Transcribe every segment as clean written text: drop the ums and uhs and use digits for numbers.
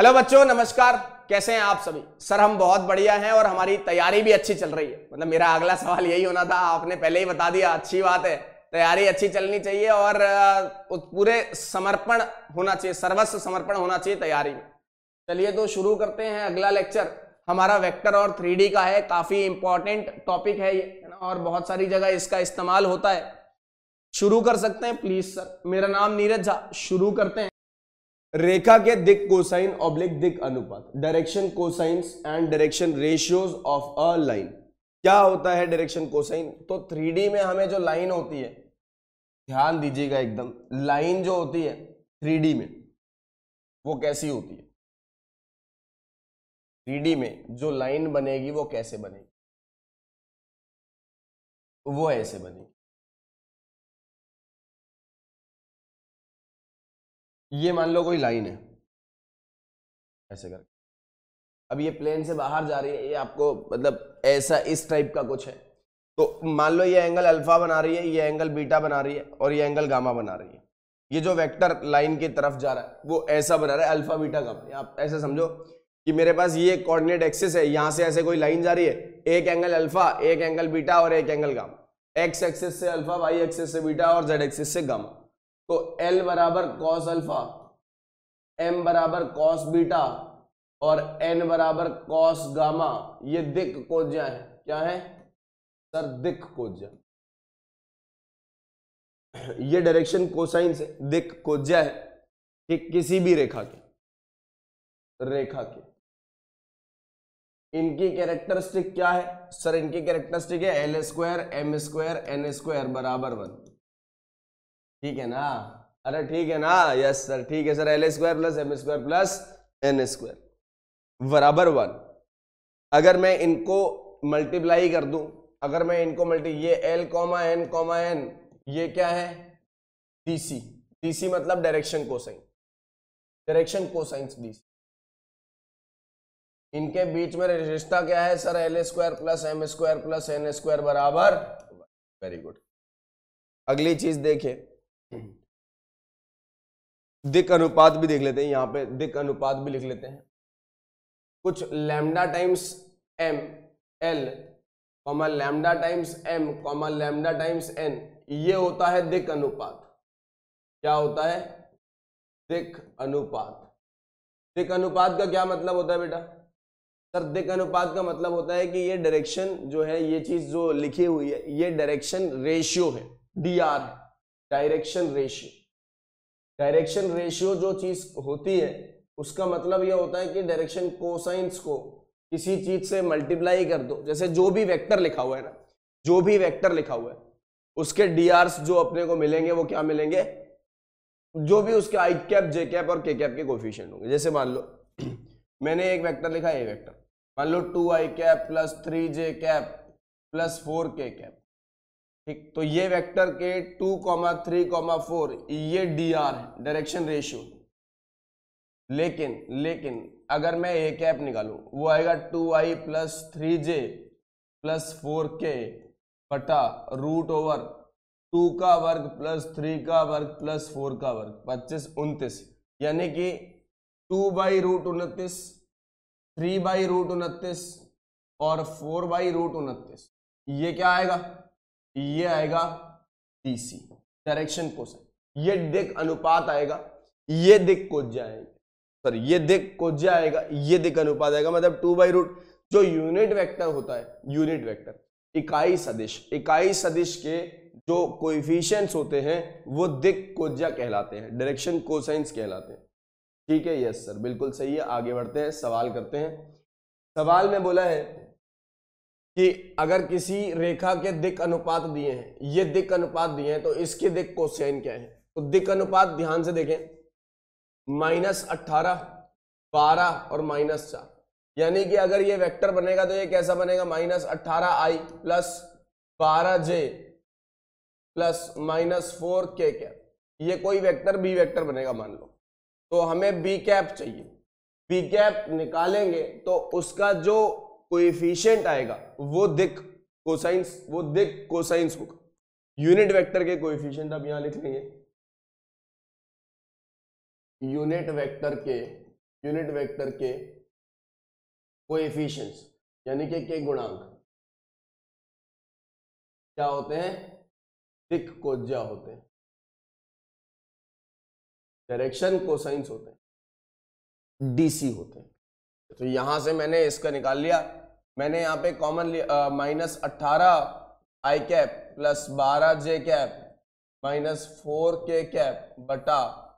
Hello बच्चों, नमस्कार। कैसे हैं आप सभी? सर हम बहुत बढ़िया हैं और हमारी तैयारी भी अच्छी चल रही है। मतलब मेरा अगला सवाल यही होना था, आपने पहले ही बता दिया। अच्छी बात है, तैयारी अच्छी चलनी चाहिए और पूरे समर्पण होना चाहिए, सर्वस्व समर्पण होना चाहिए तैयारी में। चलिए तो शुरू करते हैं। अगला लेक्चर हमारा वेक्टर और 3D का है। काफी इंपॉर्टेंट टॉपिक है ये, है ना, और बहुत सारी जगह इसका इस्तेमाल होता है। शुरू कर सकते हैं प्लीज सर। मेरा नाम नीरज झा। शुरू करते हैं। रेखा के दिक कोसाइन ऑब्लिक दिक अनुपात, direction cosines and direction ratios of a line. क्या होता है डायरेक्शन कोसाइन? तो 3D में हमें जो लाइन होती है, ध्यान दीजिएगा एकदम, लाइन जो होती है 3D में वो कैसी होती है? 3D में जो लाइन बनेगी वो कैसे बनेगी? वो ऐसे बनेगी। ये मान लो कोई लाइन है ऐसे कर, अब ये प्लेन से बाहर जा रही है, ये आपको मतलब ऐसा इस टाइप का कुछ है। तो मान लो ये एंगल अल्फा बना रही है, ये एंगल बीटा बना रही है और ये एंगल गामा बना रही है। ये जो वेक्टर लाइन की तरफ जा रहा है वो ऐसा बना रहा है, अल्फा बीटा गामा। आप ऐसे समझो कि मेरे पास ये कोऑर्डिनेट एक्सिस है, यहां से ऐसे कोई लाइन जा रही है, एक एंगल अल्फा, एक एंगल बीटा और एक एंगल गामा। एक्स एक्सिस से अल्फा, वाई एक्सिस से बीटा और जेड एक्सिस से गामा। तो एल बराबर कॉस अल्फा, एम बराबर कॉस बीटा और n बराबर कॉस गामा। ये दिक कोज्या है। क्या है सर? दिक कोज्या। ये डायरेक्शन कोसाइन से दिक कोज्या है कि किसी भी रेखा के इनकी कैरेक्टरिस्टिक क्या है सर? इनकी कैरेक्टरिस्टिक है L square M square N square बराबर 1। ठीक है ना? अरे ठीक है ना? यस सर, ठीक है sir. L square plus M square plus N square बराबर 1। अगर मैं इनको मल्टीप्लाई कर दूं, अगर मैं इनको ये L कॉमा एन ये क्या है? DC। DC मतलब direction cosine, direction cosines DC। इनके बीच में रिश्ता क्या है sir? L square plus M square plus N square बराबर। Very good. अगली चीज देखें, दिक अनुपात भी देख लेते हैं। यहां पे दिक अनुपात भी लिख लेते हैं। कुछ lambda times M L comma lambda times M comma lambda times N, ये होता है दिक अनुपात। क्या होता है? दिक अनुपात। दिक अनुपात का क्या मतलब होता है बेटा? सर दिक अनुपात का मतलब होता है कि ये डायरेक्शन जो है, ये चीज जो लिखी हुई है, ये डायरेक्शन रेशियो है, DR है, डायरेक्शन रेशियो। डायरेक्शन रेशियो जो चीज होती है उसका मतलब यह होता है कि डायरेक्शन कोसाइंस को किसी चीज से मल्टीप्लाई कर दो। जैसे जो भी वेक्टर लिखा हुआ है ना, जो भी वेक्टर लिखा हुआ है उसके DRs जो अपने को मिलेंगे वो क्या मिलेंगे? जो भी उसके आई कैप, जे कैप और के कैप के कोफिशिएंट होंगे। जैसे मान लो मैंने एक वेक्टर लिखा है, वेक्टर मान लो 2i cap plus 3j cap plus 4k cap. ठीक, तो ये वेक्टर के 2, 3, 4 ये DR है, डायरेक्शन रेशियो। लेकिन अगर मैं ए कैप निकालूं, वो आएगा 2i plus 3j plus 4k बटा रूट ओवर 2 का वर्ग प्लस 3 का वर्ग प्लस 4 का वर्ग 25, 29। यानी कि 2 बाई रूट 29, 3 बाई रूट 29 और 4 बाई रूट 29। ये क्या आएगा? ये आएगा DC, डायरेक्शन कोसाइन। ये दिक अनुपात आएगा, ये दिक कोज्या आएगा सर, ये दिक कोज्या आएगा, ये दिक अनुपात आएगा। मतलब 2 बाई रूट, जो यूनिट वेक्टर होता है, यूनिट वेक्टर इकाई सदिश, इकाई सदिश के जो कोएफिशिएंट्स होते हैं वो दिक कोज्या कहलाते हैं, डायरेक्शन कोसाइंस कहलाते हैं। ठीक है, यस सर, बिल्कुल सही है। आगे बढ़ते हैं, सवाल करते हैं। सवाल में बोला है कि अगर किसी रेखा के दिक अनुपात दिए हैं, ये दिक अनुपात दिए हैं, तो इसके दिक कोसाइन क्या है? तो दिक अनुपात ध्यान से देखें, -18, 12 और -4। यानी कि अगर ये वेक्टर बनेगा तो ये कैसा बनेगा? -18i plus 12j plus -4k cap. ये कोई वेक्टर बी वेक्टर बनेगा मान लो। तो हमें बी कैप चाहिए। बी कैप निकालेंगे तो उसका जो कोएफिशिएंट आएगा वो दिक कोसाइंस होगा। यूनिट वेक्टर के कोएफिशिएंट अब यहां लिख लेंगे। यूनिट वेक्टर के यूनिट वेक्टर के कोएफिशिएंट्स यानी कि गुणांक क्या होते हैं, दिक् कोज्या होते हैं, डायरेक्शन कोसाइंस होते हैं, डीसी होते हैं। तो यहां से मैंने इसका निकाल लिया, मैंने यहाँ पे कॉमन लिया -18 I cap plus 12 J cap -4 K cap बटा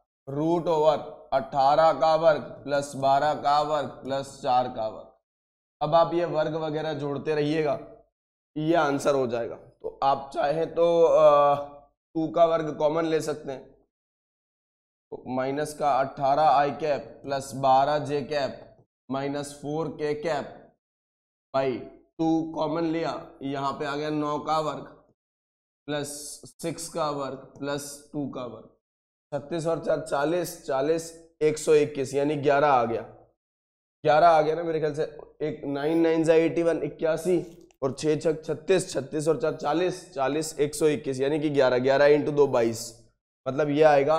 √18 का वर्ग प्लस 12 का वर्ग प्लस 4 का वर्ग। अब आप ये वर्ग वगैरह जोड़ते रहिएगा, ये आंसर हो जाएगा। तो आप चाहे तो 2 का वर्ग कॉमन ले सकते हैं, तो -18 I cap plus 12 J cap -4 K cap by 2 common लिया, यहाँ पे आ गया 9 का वर्ग प्लस 6 का वर्ग प्लस 2 का वर्ग। 36 और 4 40, 40 121 यानी 11 आ गया, 11 आ गया ना मेरे ख्याल से। एक 9 9 जा 81 81 और 6 6 36, 36 और 4 40, 40 121 यानी कि 11 11 × 2 22। मतलब ये आएगा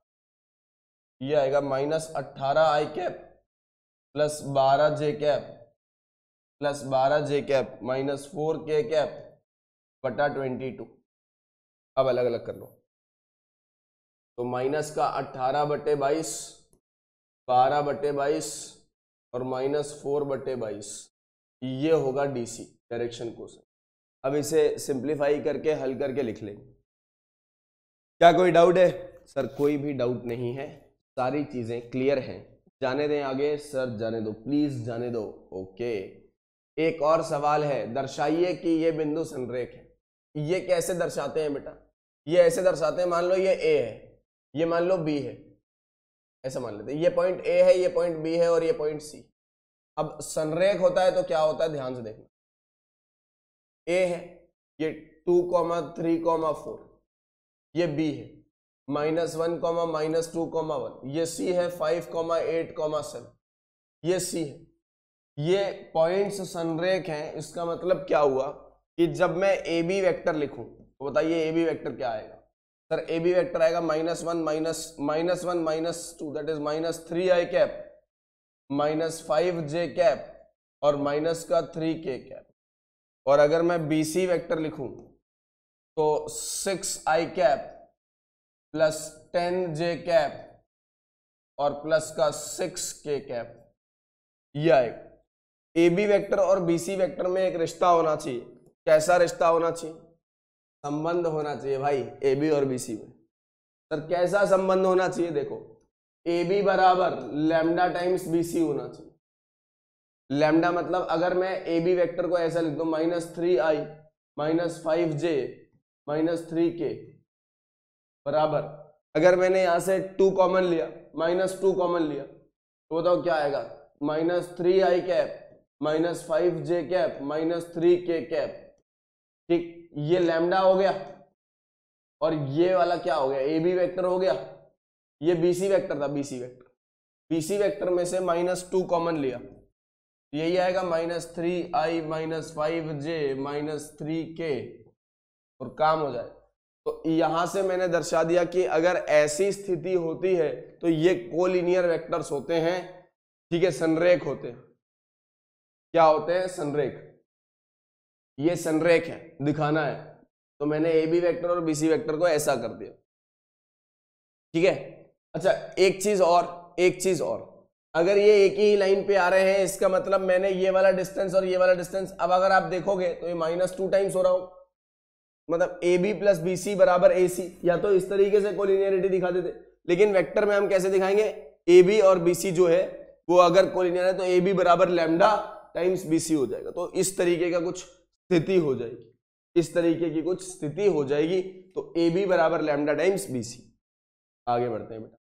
-18 I cap plus 12 J cap plus 12 J cap -4 K cap बटा 22। अब अलग अलग कर लो, तो -18/22, 12/22 और -4/22 ये होगा डीसी डायरेक्शन कोसाइन। अब इसे सिंप्लीफाई करके हल करके लिख लेंगे। क्या कोई डाउट है? सर कोई भी डाउट नहीं है, सारी चीजें क्लियर हैं। जाने दें आगे, सर जाने दो प्लीज, जाने दो। ओके, एक और सवाल है, दर्शाइए कि ये बिंदु संरेख है। ये कैसे दर्शाते हैं बेटा? ये ऐसे दर्शाते हैं, मान लो ये ए है, ये मान लो बी है, ऐसा मान लेते हैं। ये पॉइंट ए है, ये पॉइंट बी है और ये पॉइंट सी। अब संरेख होता है तो क्या होता है, ध्यान से देखना। ए है, ये 2, 3, 4, ये बी है -1, -2, 1, ये सी है 5, 8, 7, ये सी है। ये पॉइंट्स संरेख हैं। इसका मतलब क्या हुआ कि जब मैं ए बी वेक्टर लिखूं तो बताइए ए बी वेक्टर क्या आएगा? सर ए बी वेक्टर आएगा -1 -2 that is -3 I cap -5 J cap और -3 के कैप। और अगर मैं बी सी वेक्टर लिखूं तो 6 I cap plus 10 J cap और प्लस का 6 के कैप, ये आएगा। ए बी वेक्टर और बी सी वेक्टर में एक रिश्ता होना चाहिए। कैसा रिश्ता होना चाहिए? संबंध होना चाहिए भाई, ए बी और बी सी में। सर कैसा संबंध होना चाहिए? देखो, ए बी बराबर लैम्डा टाइम्स बी सी होना चाहिए। लैम्डा मतलब अगर मैं ए बी वेक्टर को ऐसा लिख दूं -3i -5j -3k बराबर, अगर मैंने यहां से 2 कॉमन लिया, -2 कॉमन लिया, तो बताओ क्या आएगा? -3i cap -5j cap -3k cap. ठीक, ये लैम्डा हो गया और ये वाला क्या हो गया? ए बी वेक्टर हो गया। ये बी सी वेक्टर था, B C vector. B C vector में से -2 कॉमन लिया, यही आएगा -3i -5j -3k और काम हो जाए। तो यहां से मैंने दर्शा दिया कि अगर ऐसी स्थिति होती है तो ये कोलिनियर वेक्टर्स होते हैं, ठीक है, संरेख होते हैं। क्या होते हैं? संरेख। ये संरेख है, दिखाना है, तो मैंने ए बी वेक्टर और बी सी वेक्टर को ऐसा कर दिया, ठीक है। अच्छा, एक चीज और, अगर ये एक ही लाइन पे आ रहे हैं, इसका मतलब मैंने ये वाला डिस्टेंस और ये वाला डिस्टेंस, अब अगर आप देखोगे तो ये -2 टाइम्स हो रहा हो, मतलब A B plus B C बराबर ए सी। या तो इस तरीके से कोलिनियरिटी दिखा देते, लेकिन वेक्टर में हम कैसे दिखाएंगे? ए बी और बी सी जो है वो अगर कोलिनियर है तो ए बी बराबर लैम्डा टाइम्स बी सी हो जाएगा। तो इस तरीके का कुछ स्थिति हो जाएगी, इस तरीके की कुछ स्थिति हो जाएगी। तो ए बी बराबर लैम्डा टाइम्स बी सी। आगे बढ़ते हैं बेटा।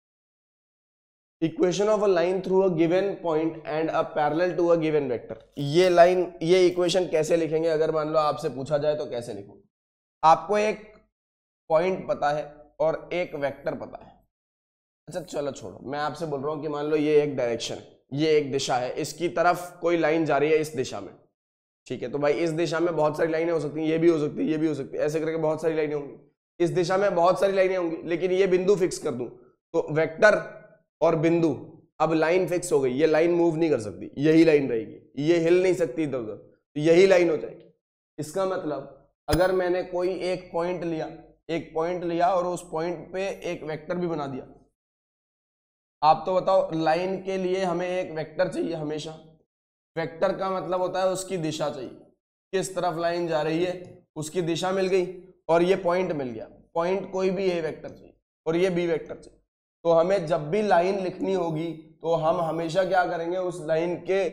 Equation of a line through a given point and a parallel to a given vector. ये लाइन, ये इक्वेशन कैसे लिखेंगे? अगर मान लो आपसे पूछा जाए तो कैसे लिखोगे? आपको एक पॉइंट पता है और एक वेक्टर पता है। अच्छा चलो छोड़ो, मैं आपसे बोल रहा हूं कि मान लो ये एक डायरेक्शन, ये एक दिशा है, इसकी तरफ कोई लाइन जा रही है इस दिशा में, ठीक है। तो भाई इस दिशा में बहुत सारी लाइनें हो सकती हैं, ये भी हो सकती है, ये भी हो सकती है, ऐसे करके बहुत सारी लाइनें होंगी। इस दिशा में बहुत सारी लाइनें होंगी, लेकिन ये बिंदु फिक्स कर दूं तो वेक्टर और बिंदु अब लाइन फिक्स हो गई, ये लाइन मूव नहीं कर सकती, यही लाइन रहेगी, ये हिल नहीं सकती इधर उधर, तो यही लाइन हो जाएगी। इसका मतलब अगर मैंने कोई एक पॉइंट लिया और उस पॉइंट पे एक वेक्टर भी बना दिया, आप तो बताओ लाइन के लिए हमें एक वेक्टर चाहिए हमेशा। वेक्टर का मतलब होता है उसकी दिशा चाहिए, किस तरफ लाइन जा रही है उसकी दिशा मिल गई, और ये पॉइंट मिल गया, पॉइंट कोई भी ए वेक्टर चाहिए और ये बी वेक्टर चाहिए। तो हमें जब भी लाइन लिखनी होगी तो हम हमेशा क्या करेंगे, उस लाइन के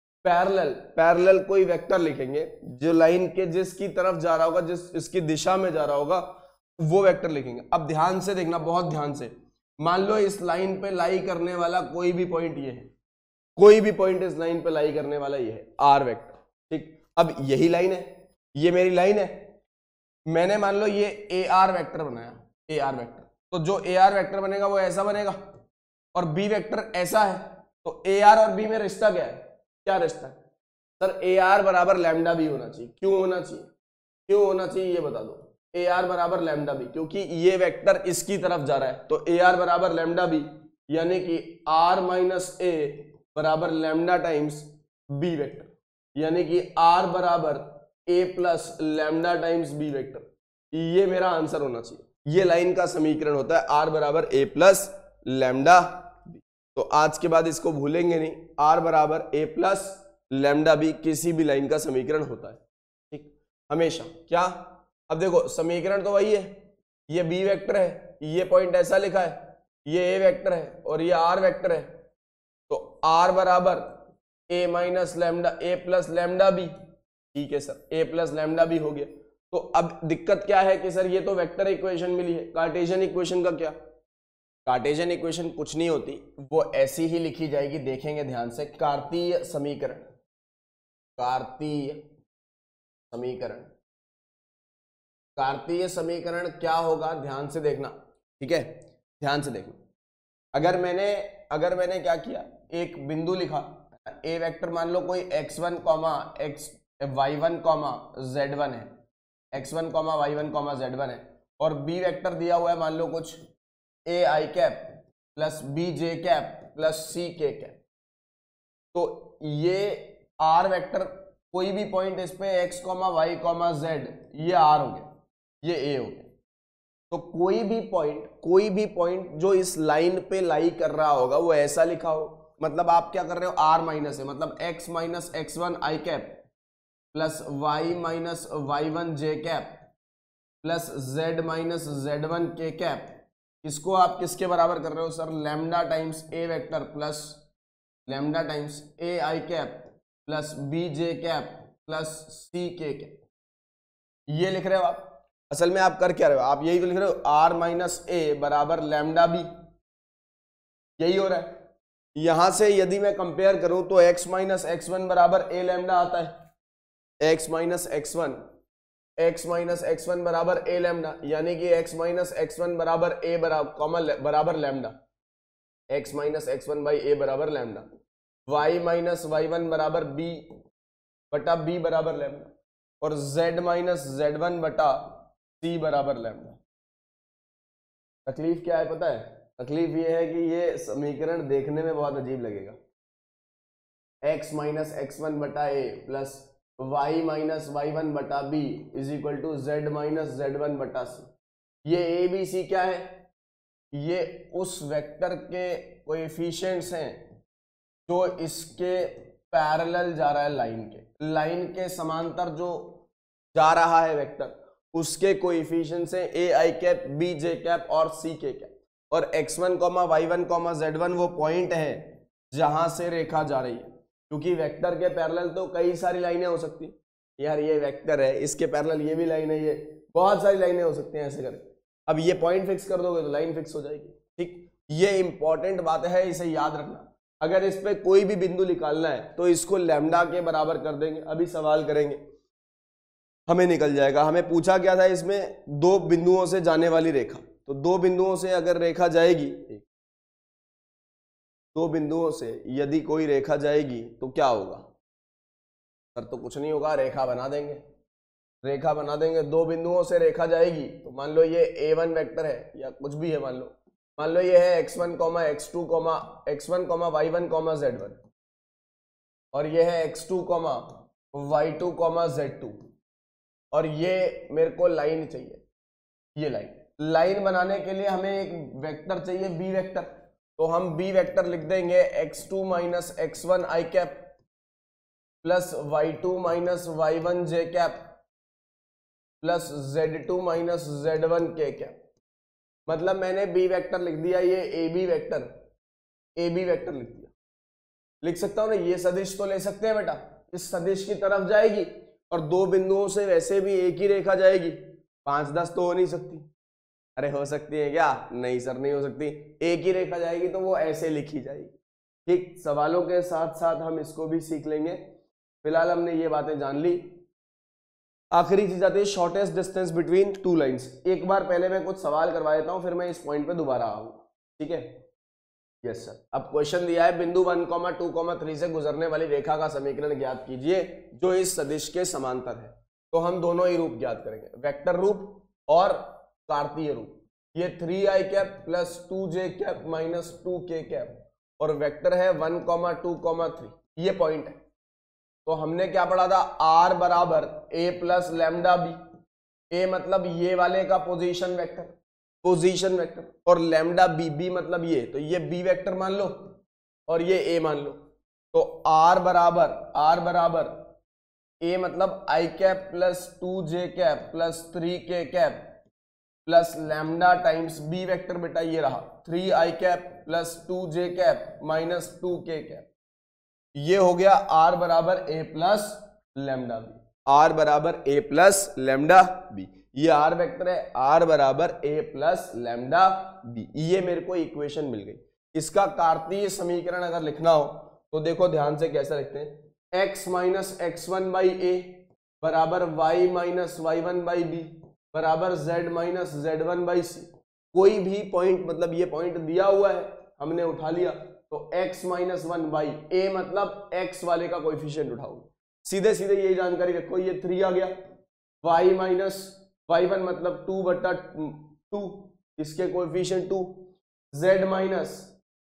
पैरेलल कोई वेक्टर लिखेंगे, जो लाइन के जिसकी तरफ जा रहा होगा, जिस इसकी दिशा में जा रहा होगा वो वेक्टर लिखेंगे। अब ध्यान से देखना, बहुत ध्यान से, मान लो इस लाइन पे लाई करने वाला कोई भी पॉइंट ये है, कोई भी पॉइंट इस लाइन पे लाई करने वाला ये है आर वेक्टर, ठीक। अब यही लाइन है, ये मेरी लाइन है, मैंने मान लो ये ए आर वेक्टर बनाया, ए आर वेक्टर, तो जो ए आर वेक्टर बनेगा वो ऐसा बनेगा, और बी वेक्टर ऐसा है, तो ए आर और बी में रिश्ता क्या है, क्या रिश्ता है सर, ए आर बराबर लैम्डा बी होना चाहिए। क्यों होना चाहिए, क्यों होना चाहिए ये बता दो। ए आर बराबर लैम्डा बी, क्योंकि ये वेक्टर इसकी तरफ जा रहा है, तो ए आर बराबर लैम्डा बी, यानी कि आर माइनस ए बराबर लैम्डा टाइम्स बी वेक्टर, यानी कि आर बराबर A plus lambda times B vector, ये मेरा आंसर होना चाहिए। ये लाइन का समीकरण होता है आर बराबर ए प्लस लैम्डा बी। तो आज के बाद इसको भूलेंगे नहीं, आर बराबर ए प्लस लैम्डा बी किसी भी लाइन का समीकरण होता है, ठीक, हमेशा। क्या, अब देखो समीकरण तो वही है, ये बी वेक्टर है, ये पॉइंट ऐसा लिखा है, ये ए वेक्टर है और ये आर वेक्टर है, तो आर बराबर A minus lambda, A plus lambda B, ठीक है sir, A plus lambda B हो गया। तो अब दिक्कत क्या है कि सर ये तो वेक्टर इक्वेशन मिली है, कार्टेशियन इक्वेशन का क्या, कार्टेशियन इक्वेशन कुछ नहीं होती, वो ऐसी ही लिखी जाएगी, देखेंगे ध्यान से, कार्तीय समीकरण, कार्तीय समीकरण, कार्तीय समीकरण क्या होगा ध्यान से देखना, ठीक है, ध्यान से देखना। अगर मैंने क्या किया, एक बिंदु लिखा, ए वेक्टर मान लो कोई x1 y1 z1 है, x1 y1 z1 है, और बी वेक्टर दिया हुआ है मान लो कुछ A I cap plus B J cap plus C K cap, तो ये आर वेक्टर कोई भी पॉइंट इस पे x y z, ये आर हो गया, ये ए हो गया। तो कोई भी पॉइंट जो इस लाइन पे लाई कर रहा होगा वो ऐसा लिखा हो, मतलब आप क्या कर रहे हो, आर माइनस है, मतलब x minus x1 I cap plus y minus y1 J cap plus z minus z1 K cap, इसको आप किसके बराबर कर रहे हो sir, lambda times A vector plus lambda times A I cap plus B J cap plus C K cap, ये लिख रहे हो आप। असल में आप कर क्या रहे हो, आप यही तो लिख रहे हो, आर माइनस ए बराबर लैम्डा बी, यही हो रहा है। यहां से यदि मैं कंपेयर करूं तो x माइनस x1 बराबर ए लैम्डा आता है, x माइनस x1 बराबर ए लैम्डा, यानी कि x माइनस x1 बराबर ए बराबर lambda, x minus x1 by A बराबर लैम्डा, y माइनस y1 बराबर b बटा b बराबर लैम्डा, और z माइनस z1 बटा c बराबर लैम्डा। तकलीफ क्या है पता है, तकलीफ ये है कि ये समीकरण देखने में बहुत अजीब लगेगा, x माइनस x1 बटा ए प्लस y माइनस y1 बटा B is equal to z minus z1 बटा सी। ये ए बी सी क्या है, ये उस वेक्टर के कोएफिशिएंट्स हैं जो इसके पैरेलल जा रहा है, लाइन के समांतर जो जा रहा है वेक्टर, उसके कोएफिशिएंट्स हैं A I cap B J cap और सी के कैप, और x1 y1 z1 वो पॉइंट है जहां से रेखा जा रही है, क्योंकि वेक्टर के पैरेलल तो कई सारी लाइनें हो सकती हैं, यार ये वेक्टर है इसके पैरेलल ये भी लाइन है, ये बहुत सारी लाइनें हो सकती हैं ऐसे करके। अब ये पॉइंट फिक्स कर दोगे तो लाइन फिक्स हो जाएगी, ठीक, ये इंपॉर्टेंट बात है, इसे याद रखना। अगर इस पे कोई भी बिंदु निकालना है तो इसको लैम्डा के बराबर कर देंगे, अभी सवाल करेंगे हमें निकल जाएगा। हमें पूछा क्या था इसमें, दो बिंदुओं से जाने वाली रेखा, तो दो बिंदुओं से अगर रेखा जाएगी, दो बिंदुओं से यदि कोई रेखा जाएगी तो क्या होगा सर, तो कुछ नहीं होगा, रेखा बना देंगे, दो बिंदुओं से रेखा जाएगी, तो मान लो ये a1 वेक्टर है या कुछ भी है मान लो, मान लो ये है x1 x2 x1 y1 z1 और ये है x2 y2 z2 और ये मेरे को लाइन चाहिए। ये लाइन बनाने के लिए हमें एक वेक्टर चाहिए b वेक्टर, तो हम b वेक्टर लिख देंगे x2 minus x1 i cap plus y2 minus y1 j cap plus z2 minus z1 k cap. मतलब मैंने b वेक्टर लिख दिया, ये ab वेक्टर लिख दिया। लिख सकता हूं ना, ये सदिश तो ले सकते हैं बेटा, इस सदिश की तरफ जाएगी और दो बिंदुओं से वैसे भी एक ही रेखा जाएगी, 5-10 तो हो नहीं सकती। अरे हो सकती है क्या? नहीं सर नहीं हो सकती, एक ही रेखा जाएगी तो वो ऐसे लिखी जाएगी। ठीक, सवालों के साथ साथ हम इसको भी सीख लेंगे। फिलहाल हमने ये बातें जान ली। आखिरी चीज आती है shortest distance between two lines. एक बार पहले मैं कुछ सवाल करवा देता हूं, फिर मैं इस पॉइंट पे दोबारा आऊंगा। ठीक है, यस सर। अब क्वेश्चन दिया है बिंदु 1, 2, 3 से गुजरने वाली रेखा का समीकरण ज्ञात कीजिए जो इस सदिश के समांतर है। तो हम दोनों ही रूप ज्ञात करेंगे, वेक्टर रूप और कार्तीय रूप। ये 3i cap plus 2j cap minus 2k cap और वेक्टर है 1, 2, 3। ये पॉइंट है। तो हमने क्या पढ़ा था? r बराबर a plus lambda B. a मतलब ये वाले का पोजीशन वेक्टर और लैम्डा बी मतलब ये, तो ये b वेक्टर मान लो और ये a मान लो। तो r बराबर a मतलब i cap plus 2j cap plus 3k cap plus lambda times b vector बेटा ये रहा 3i cap plus 2j cap minus 2k cap. ये हो गया r बराबर a plus lambda B. r बराबर a प्लस लैम्डा बी, ये r vector है, r बराबर a प्लस लैम्डा बी। ये मेरे को इक्वेशन मिल गई। इसका कार्तीय समीकरण अगर लिखना हो तो देखो ध्यान से कैसे लिखते हैं। x minus x1 by A बराबर y minus y1 by B बराबर z minus z1 by C. कोई भी पॉइंट, मतलब ये पॉइंट दिया हुआ है हमने उठा लिया, तो x माइनस 1 बाई ए मतलब x वाले का कोएफिशिएंट उठाओगे। सीधे सीधे यही जानकारी रखो, ये 3 आ गया। y माइनस y1 मतलब 2/2, इसके कोएफिशिएंट 2। z माइनस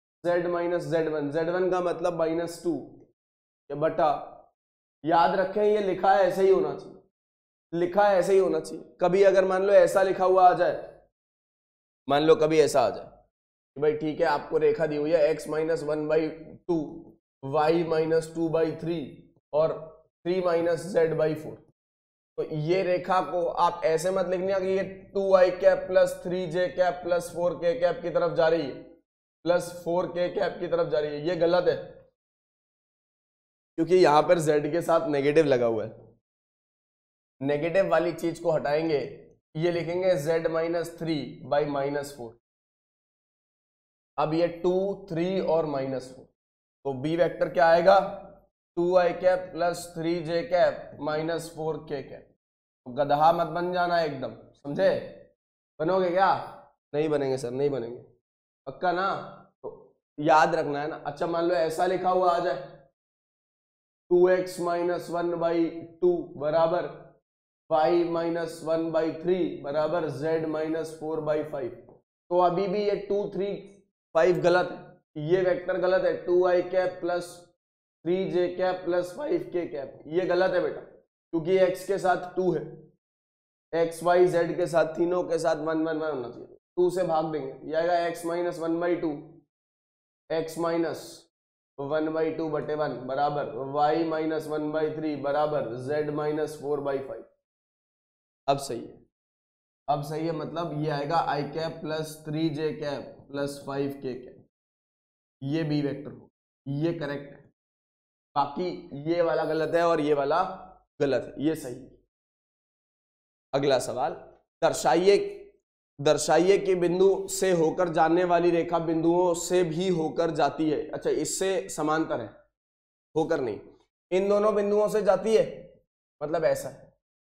z1 का मतलब -2 बटा, याद रखें ये लिखा है ऐसे ही होना चाहिए, कभी अगर मान लो ऐसा लिखा हुआ आ जाए, मान लो कभी ऐसा आ जाए कि भाई ठीक है आपको रेखा दी हुई है x माइनस 1/2 y माइनस 2/3 और 3 माइनस z/4, तो ये रेखा को आप ऐसे मत लिखना कि ये 2i cap plus 3j cap plus 4k cap की तरफ जा रही है प्लस 4k कैप की तरफ जा रही है। ये गलत है क्योंकि यहां पर z के साथ नेगेटिव लगा हुआ है। नेगेटिव वाली चीज को हटाएंगे, ये लिखेंगे z माइनस 3 बाई माइनस 4। अब ये 2, 3 और -4, तो b वेक्टर क्या आएगा? 2i cap plus 3j cap minus 4k cap. तो गधा मत बन जाना एकदम, समझे? बनोगे क्या? नहीं बनेंगे सर, नहीं बनेंगे, पक्का ना? तो याद रखना है ना। अच्छा मान लो ऐसा लिखा हुआ आ जाए 2x माइनस 1/2 बराबर y माइनस 1/3 बराबर z माइनस 4/5, तो अभी भी ये 2, 3, 5 गलत है, ये वेक्टर गलत है। 2i cap plus 3j cap plus 5k cap, ये गलत है बेटा, क्योंकि x के साथ 2 है, x y z के साथ तीनों के साथ 1, 1, 1 होना चाहिए। 2 से भाग देंगे, ये आएगा x माइनस 1/2 x माइनस 1/2 बटे 1 बराबर y माइनस 1/3 बराबर z माइनस 4/5। अब सही है, मतलब ये आएगा i cap plus 3j cap plus 5k cap. ये b वेक्टर हो, ये करेक्ट है, बाकी ये वाला गलत है और ये वाला गलत है, ये सही है। अगला सवाल, दर्शाइए कि बिंदु से होकर जाने वाली रेखा बिंदुओं से भी होकर जाती है। अच्छा, इससे समांतर है, होकर नहीं, इन दोनों बिंदुओं से जाती है, मतलब ऐसा है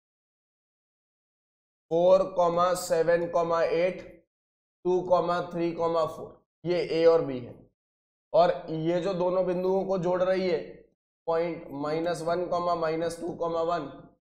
4, 7, 8, 2, 3, 4, ये a और b है, और ये जो दोनों बिंदुओं को जोड़ रही है पॉइंट -1, -2,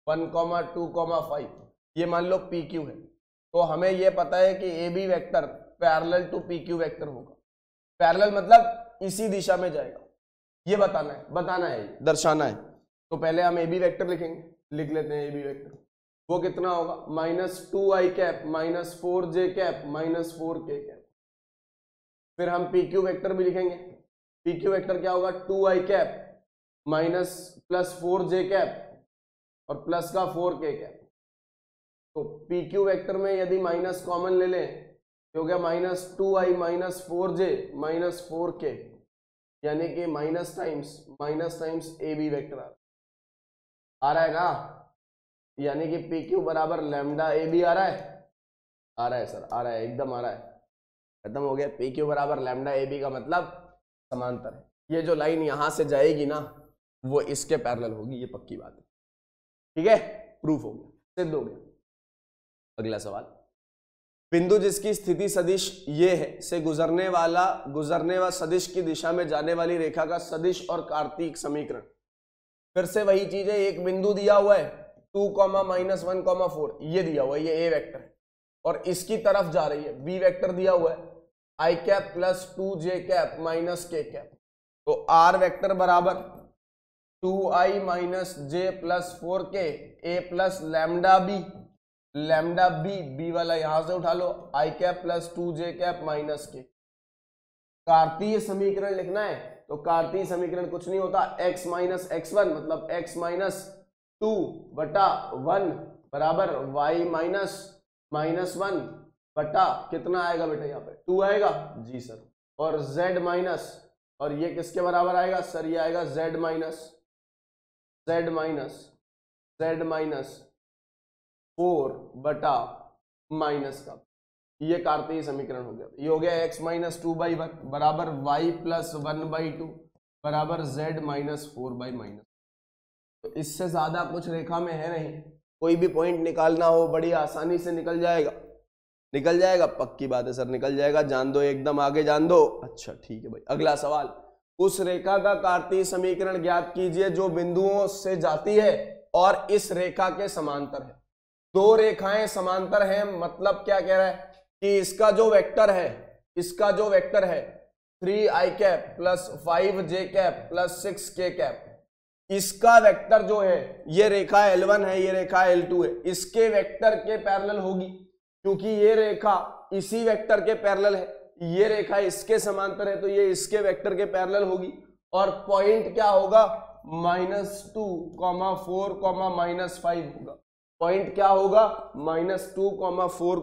1, 2, 5, ये मान लो PQ है। तो हमें ये पता है कि AB vector parallel to P Q vector होगा। पैरेलल मतलब इसी दिशा में जाएगा, ये बताना है ये दर्शाना है। तो पहले हम ए बी वेक्टर लिखेंगे, लिख लेते हैं ए बी वेक्टर। वो कितना होगा, -2i cap -4j cap -4k cap. फिर हम पी क्यू वेक्टर भी लिखेंगे। पी क्यू वेक्टर क्या होगा, 2i कैप +4j कैप और प्लस का 4k कैप। तो पी क्यू वेक्टर में यदि माइनस कॉमन ले लें तो हो गया -2i -4j -4k, यानी कि minus times A B vector आ रहा है ना, यानी कि पी क्यू बराबर लैम्डा ए बी आ रहा है सर, आ रहा है, एकदम आ रहा है, खत्म हो गया। पी क्यू बराबर लैम्डा ए बी का मतलब समांतर है। ये जो लाइन यहां से जाएगी ना वो इसके पैरेलल होगी, ये पक्की बात है। ठीक है, प्रूफ हो गया, सिद्ध हो गया। अगला सवाल, बिंदु जिसकी स्थिति सदिश ये है से गुजरने व सदिश की दिशा में जाने वाली रेखा का सदिश और कार्तीक समीकरण। फिर से वही चीज है, एक बिंदु दिया हुआ है 2, -1, 4, ये दिया हुआ है, ये ए वेक्टर है और इसकी तरफ जा रही है। बी वेक्टर दिया हुआ है i cap +2j cap -k cap. तो आर वेक्टर बराबर 2i -j +4k a plus lambda B वाला यहां से उठा लो, i cap +2j cap -k। कार्तीय समीकरण लिखना है तो कार्तीय समीकरण कुछ नहीं होता, x - x1 मतलब x - 2/1 बराबर y - 1 बटा कितना आएगा बेटा, यहाँ पे 2 आएगा जी सर, और z माइनस, और ये किसके बराबर आएगा सर, ये आएगा z माइनस 4 बटा माइनस का। ये कार्तीय समीकरण हो गया। ये हो गया x - 2/1 बराबर y + 1/2 बराबर z - 4/। तो इससे ज्यादा कुछ रेखा में है नहीं, कोई भी पॉइंट निकालना हो बड़ी आसानी से निकल जाएगा, पक्की बात है सर, निकल जाएगा। जान दो, एकदम आगे जान दो। अच्छा ठीक है भाई, अगला सवाल, उस रेखा का कार्तीय समीकरण ज्ञात कीजिए जो बिंदुओं से जाती है और इस रेखा के समांतर है। दो रेखाएं समांतर हैं, मतलब क्या कह रहा है कि इसका जो वेक्टर है 3i cap +5j cap +6k cap, इसका वेक्टर जो है, ये रेखा L1 है, ये रेखा L2 है, इसके वेक्टर के पैरेलल होगी, क्योंकि ये रेखा इसी वेक्टर के पैरेलल है, ये रेखा इसके समांतर है तो ये इसके वेक्टर के पैरेलल होगी। और पॉइंट क्या होगा, -2, 4, -5 होगा। पॉइंट क्या होगा, -2, 4,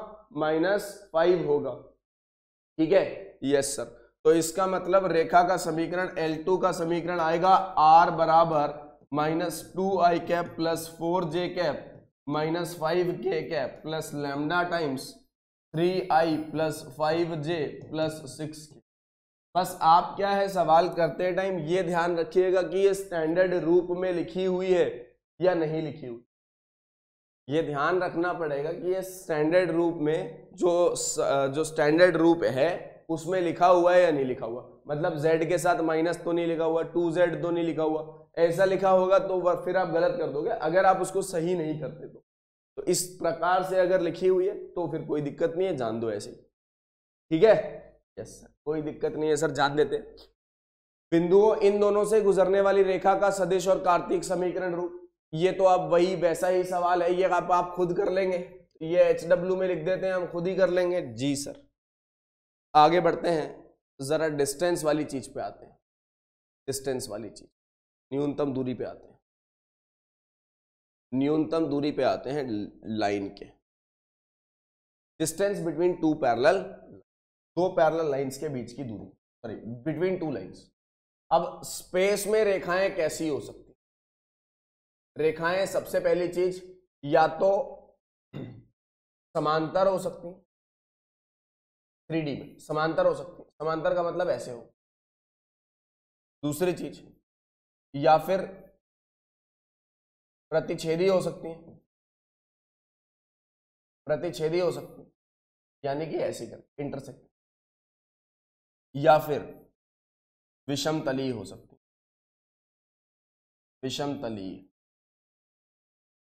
-5 होगा। ठीक है, यस सर। तो इसका मतलब रेखा का समीकरण L2 का समीकरण आएगा R बराबर -2i cap +4j cap -5k cap plus lambda times 3i +5j +6k। बस आप क्या है, सवाल करते टाइम ये ध्यान रखिएगा कि ये स्टैंडर्ड रूप में लिखी हुई है या नहीं लिखी हुई। ये ध्यान रखना पड़ेगा कि ये स्टैंडर्ड रूप में जो स्टैंडर्ड रूप है उसमें लिखा हुआ है या नहीं लिखा हुआ। मतलब z के साथ माइनस तो नहीं लिखा हुआ, 2z तो नहीं लिखा हुआ, ऐसा लिखा होगा तो फिर आप गलत कर दोगे अगर आप उसको सही नहीं करते तो इस प्रकार से अगर लिखी हुई है तो फिर कोई दिक्कत नहीं है, जान दो ऐसे ही। ठीक है, यस सर, कोई दिक्कत नहीं है सर, जान देते। बिंदुओं इन दोनों से गुजरने वाली रेखा का सदिश और कार्तीक समीकरण रूप, ये तो अब वही वैसा ही सवाल है, ये आप खुद कर लेंगे, ये HW में लिख देते हैं, हम खुद ही कर लेंगे जी सर। आगे बढ़ते हैं, जरा डिस्टेंस वाली चीज पे आते हैं, डिस्टेंस वाली चीज, न्यूनतम दूरी पे आते हैं, न्यूनतम दूरी पे आते हैं लाइन के। डिस्टेंस बिटवीन दो पैरेलल लाइंस के बीच की दूरी, सॉरी बिटवीन टू लाइंस। अब स्पेस में रेखाएं कैसी हो सकती, रेखाएं सबसे पहली चीज या तो समांतर हो सकती, 3D में समांतर हो सकती, समांतर का मतलब ऐसे हो। दूसरी चीज, या फिर प्रतिच्छेदी हो सकती है, प्रतिच्छेदी हो सकती है यानी कि ऐसी कर इंटरसेक्ट, या फिर विषमतलीय हो सकती, विषमतलीय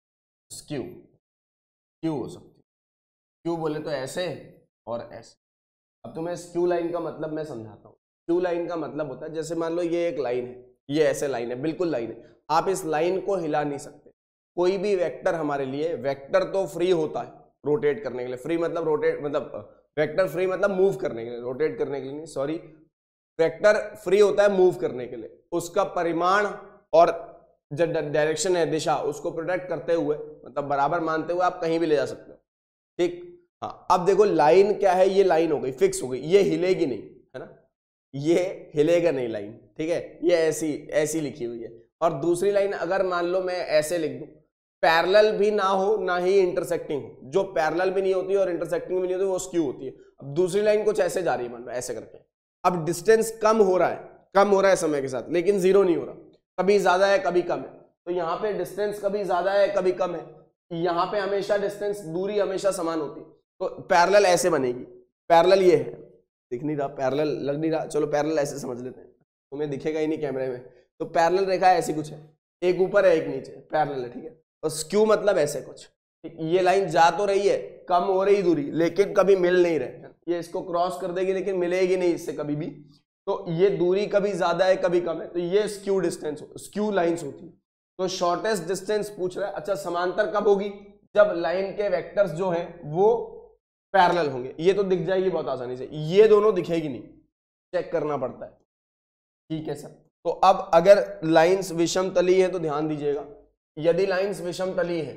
स्क्यू हो सकती। क्यू बोले तो ऐसे और ऐसे, अब तुम्हें स्क्यू लाइन का मतलब मैं समझाता हूँ। स्क्यू लाइन का मतलब होता है, जैसे मान लो ये एक लाइन है, ये ऐसे लाइन है, बिल्कुल लाइन है, आप इस लाइन को हिला नहीं सकते। कोई भी वेक्टर हमारे लिए, वेक्टर तो फ्री होता है रोटेट करने के लिए, फ्री मतलब रोटेट मतलब वेक्टर फ्री मतलब मूव करने के लिए, रोटेट करने के लिए नहीं, सॉरी, वेक्टर फ्री होता है मूव करने के लिए। उसका परिमाण और जो डायरेक्शन है, दिशा, उसको प्रोटेक्ट करते हुए, मतलब बराबर मानते हुए आप कहीं भी ले जा सकते हो, ठीक। हाँ, अब देखो लाइन क्या है, ये लाइन हो गई, फिक्स हो गई, ये हिलेगी नहीं, है ना, ये हिलेगा नहीं लाइन, ठीक है, ये ऐसी ऐसी लिखी हुई है। और दूसरी लाइन अगर मान लो मैं ऐसे लिख दूं, पैरेलल भी ना हो ना ही इंटरसेक्टिंग हो, जो पैरेलल भी नहीं होती और इंटरसेक्टिंग भी नहीं होती वो स्क्यू होती है। अब दूसरी लाइन कुछ ऐसे जा रही है, मान लो ऐसे करके, अब डिस्टेंस कम हो रहा है, कम हो रहा है समय के साथ, लेकिन जीरो नहीं हो रहा, कभी ज्यादा है कभी कम है। तो यहाँ पे डिस्टेंस कभी ज्यादा है कभी कम है, यहाँ पे हमेशा डिस्टेंस, दूरी हमेशा समान होती है। तो पैरेलल ऐसे बनेगी, पैरेलल ये है, दिख नहीं रहा, पैरेलल लग नहीं रहा, चलो पैरेलल ऐसे समझ लेते हैं, तुम्हें दिखेगा ही नहीं कैमरे में। तो पैरेलल रेखा ऐसी कुछ है, एक ऊपर है एक नीचे, पैरेलल है, ठीक है। और स्क्यू मतलब ऐसे कुछ, ये लाइन जा तो रही है, कम हो रही दूरी, लेकिन कभी मिल नहीं रहे, ये इसको क्रॉस कर देगी लेकिन मिलेगी नहीं इससे कभी भी। तो ये दूरी कभी ज्यादा है कभी कम है, तो ये स्क्यू डिस्टेंस, स्क्यू लाइंस होती है। तो शॉर्टेस्ट डिस्टेंस पूछ रहा है। अच्छा, समांतर कब होगी? जब लाइन के वेक्टर्स जो हैं वो पैरेलल होंगे। ये तो दिख जाएगी बहुत आसानी से, ये दोनों दिखेगी नहीं, चेक करना पड़ता है, ठीक है सर। तो अब अगर लाइंस विषम तली है तो ध्यान दीजिएगा, यदि लाइंस विषम तली है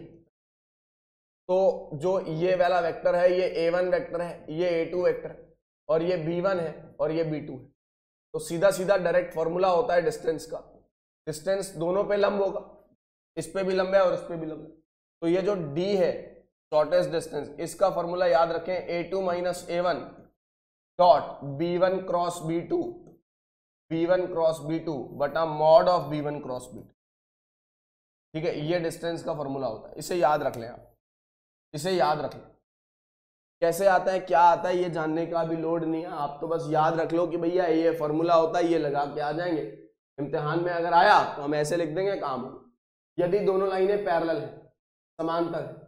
तो जो ये वाला वेक्टर है ये A1 वेक्टर है, ये A2 वेक्टर है, और ये B1 है और ये B2 है। तो सीधा सीधा डायरेक्ट फॉर्मूला होता है डिस्टेंस का, डिस्टेंस दोनों पे लंब होगा, इस पे भी लंब है और इस पे भी लंब है। तो ये जो D है शॉर्टेस्ट डिस्टेंस, इसका फॉर्मूला याद रखें, A2 माइनस A1 dot B1 cross B2, B1 cross B2 बटा mod of B1 cross B2, ठीक है। ये डिस्टेंस का फॉर्मूला होता है, इसे याद रख लें आप, इसे याद रख लें। कैसे आता है, क्या आता है, ये जानने का भी लोड नहीं है, आप तो बस याद रख लो कि भैया ये फॉर्मूला होता है, ये लगा के आ जाएंगे। इम्तिहान में अगर आया तो हम ऐसे लिख देंगे, काम हो। यदि दोनों लाइनें पैरेलल है, समांतर है,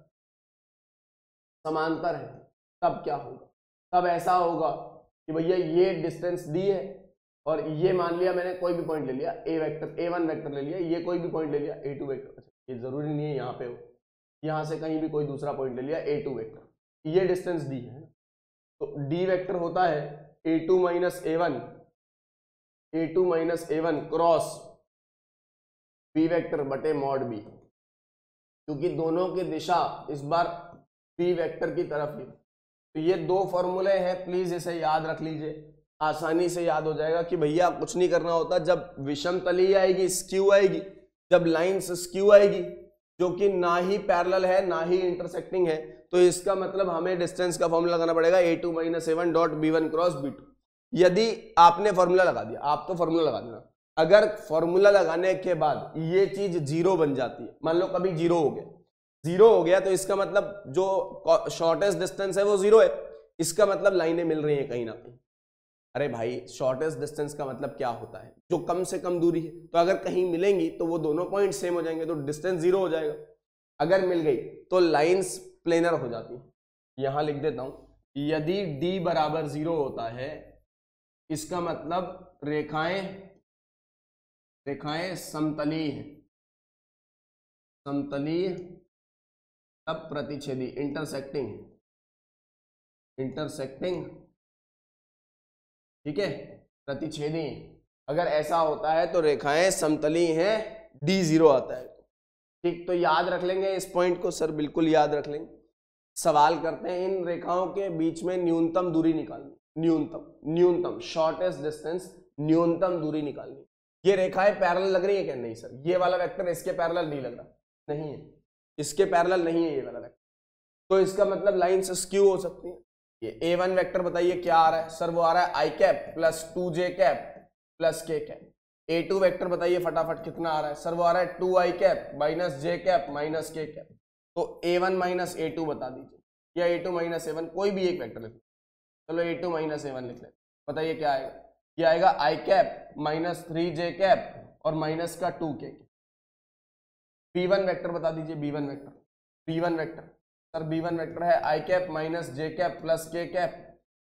समांतर है, तब क्या होगा? तब ऐसा होगा कि भैया ये डिस्टेंस दी है और ये मान लिया मैंने कोई भी पॉइंट ले लिया, ए वेक्टर A1 वेक्टर ले लिया, ये कोई भी पॉइंट ले लिया A2 वेक्टर, ये जरूरी नहीं है यहाँ पे हो, यहाँ से कहीं भी कोई दूसरा पॉइंट ले लिया A2 वेक्टर, ये डिस्टेंस डी है। तो डी वेक्टर होता है A2 माइनस A1, A2 माइनस A1 क्रॉस बी वेक्टर बटे मॉड बी, क्योंकि दोनों की दिशा इस बार बी वेक्टर की तरफ ही। तो ये दो फॉर्मूले हैं, प्लीज इसे याद रख लीजिए, आसानी से याद हो जाएगा कि भैया कुछ नहीं करना होता। जब विषम तली आएगी, स्क्यू आएगी, जब लाइंस स्क्यू आएगी जो कि ना ही पैरेलल है ना ही इंटरसेक्टिंग है, तो इसका मतलब हमें डिस्टेंस का फॉर्मूला लगाना पड़ेगा A2 माइनस A1 dot B1 cross B2। यदि आपने फॉर्मूला लगा दिया, आप तो फॉर्मूला लगा देना, अगर फॉर्मूला लगाने के बाद ये चीज जीरो बन जाती है, मान लो कभी जीरो हो गया, जीरो हो गया, तो इसका मतलब जो शॉर्टेस्ट डिस्टेंस है वो जीरो है, इसका मतलब लाइनें मिल रही हैं कहीं ना कहीं। अरे भाई, शॉर्टेस्ट डिस्टेंस का मतलब क्या होता है? जो कम से कम दूरी है, तो अगर कहीं मिलेंगी तो वो दोनों पॉइंट सेम हो जाएंगे, तो डिस्टेंस जीरो हो जाएगा। अगर मिल गई तो लाइंस प्लेनर हो जाती है। यहां लिख देता हूं, यदि d बराबर जीरो होता है, इसका मतलब रेखाएं समतलीय है, समतलीय तब प्रतिच्छेदी, इंटरसेक्टिंग, इंटरसेक्टिंग, ठीक है, प्रतिच्छेदी। अगर ऐसा होता है तो रेखाएं समतलीय हैं, d जीरो आता है, ठीक। तो याद रख लेंगे इस पॉइंट को सर, बिल्कुल याद रख लेंगे। सवाल करते हैं, इन रेखाओं के बीच में न्यूनतम दूरी निकालनी, न्यूनतम शॉर्टेस्ट डिस्टेंस, न्यूनतम दूरी निकालनी। ये रेखाएं पैरेलल लग रही है क्या? नहीं सर, ये वाला वेक्टर इसके पैरेलल नहीं लग रहा, नहीं है, इसके पैरेलल नहीं है ये वाला वेक्टर, तो इसका मतलब लाइन से स्क्यू हो सकती है। ये A1 वेक्टर बताइए क्या आ रहा है सर? वो आ रहा है I cap plus 2J cap plus K cap. A2 vector बताइए फटाफट कितना आ रहा है सर? वो आ रहा है 2I cap minus J cap minus K cap. तो A1 माइनस A2 बता दीजिए, या A2 माइनस A1, कोई भी एक वेक्टर लिख लो। चलो A2 माइनस A1 लिख लेते, बताइए क्या आएगा? ये आएगा I cap minus 3J cap और माइनस का 2K। B1 वेक्टर बता दीजिए, B1 vector, B1 vector sir B1 vector है I cap minus J cap plus K cap,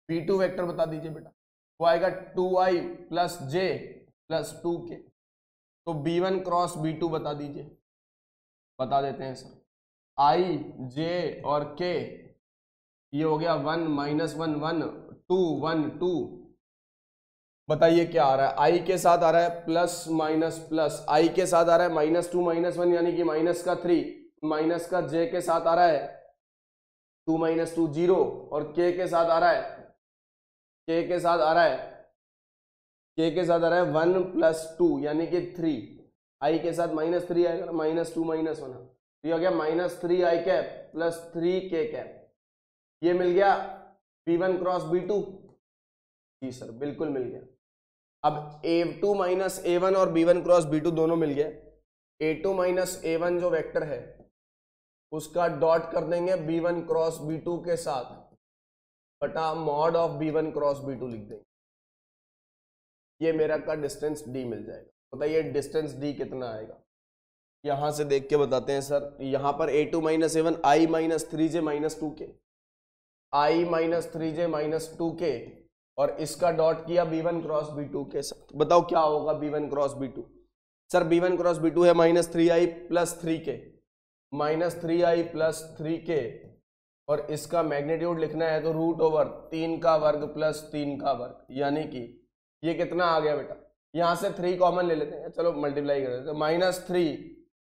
B2 vector बता दीजिए बेटा। वो आएगा 2i plus j plus 2k। तो B1 क्रॉस B2 बता दीजिए। बता देते हैं सर, i j और k, ये हो गया 1 माइनस 1 1 2 1 2। बताइए क्या आ रहा है, आई के साथ आ रहा है प्लस माइनस प्लस, आई के साथ आ रहा है -2 -1 यानी कि माइनस का 3, माइनस का जे के साथ आ रहा है 2 - 2 0, और के के साथ आ रहा है, के के साथ आ रहा है, के के साथ आ रहा है 1 + 2 यानी कि 3। आई के साथ -3 आएगा, -2 -1, तो ये हो गया -3i cap plus 3k cap. ये मिल गया B1 क्रॉस B2। जी सर बिल्कुल मिल गया। अब A2 - A1 और B1 क्रॉस B2 दोनों मिल गया। A2 - A1 जो वेक्टर है उसका डॉट कर देंगे B1 क्रॉस B2 के साथ, बटा mod of B1 cross B2 लिख देंगे। ये मेरा का डिस्टेंस D मिल जाएगा। बताइए डिस्टेंस D कितना आएगा, यहां से देख के बताते हैं सर। यहां पर A2 - A1 i - 3j - 2k, i - 3j - 2k, और इसका डॉट किया B1 क्रॉस B2 के साथ। बताओ क्या होगा B1 cross B2। Sir B1 cross B2 है -3i plus 3k, -3i plus 3k, और इसका मैग्नीट्यूड लिखना है तो √3 का वर्ग प्लस 3 का वर्ग, यानी कि ये कितना आ गया बेटा, यहां से 3 कॉमन ले लेते हैं, चलो मल्टीप्लाई कर देते हैं। -3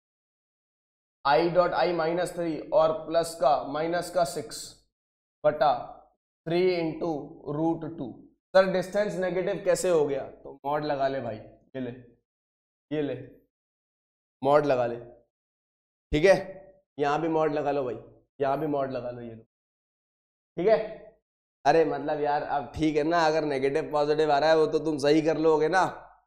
i डॉट i -3 और प्लस का माइनस का 6 बटा 3 इंटू √2। सर डिस्टेंस नेगेटिव कैसे हो गया, तो मॉड लगा ले भाई, ये ले मॉड लगा ले, ठीक है। यहां भी मॉड लगा लो भाई, यहां भी मॉड लगा लो, ये लो, ठीक है। अरे मतलब यार अब ठीक है ना, अगर नेगेटिव पॉजिटिव आ रहा है वो तो तुम सही कर लोगे ना,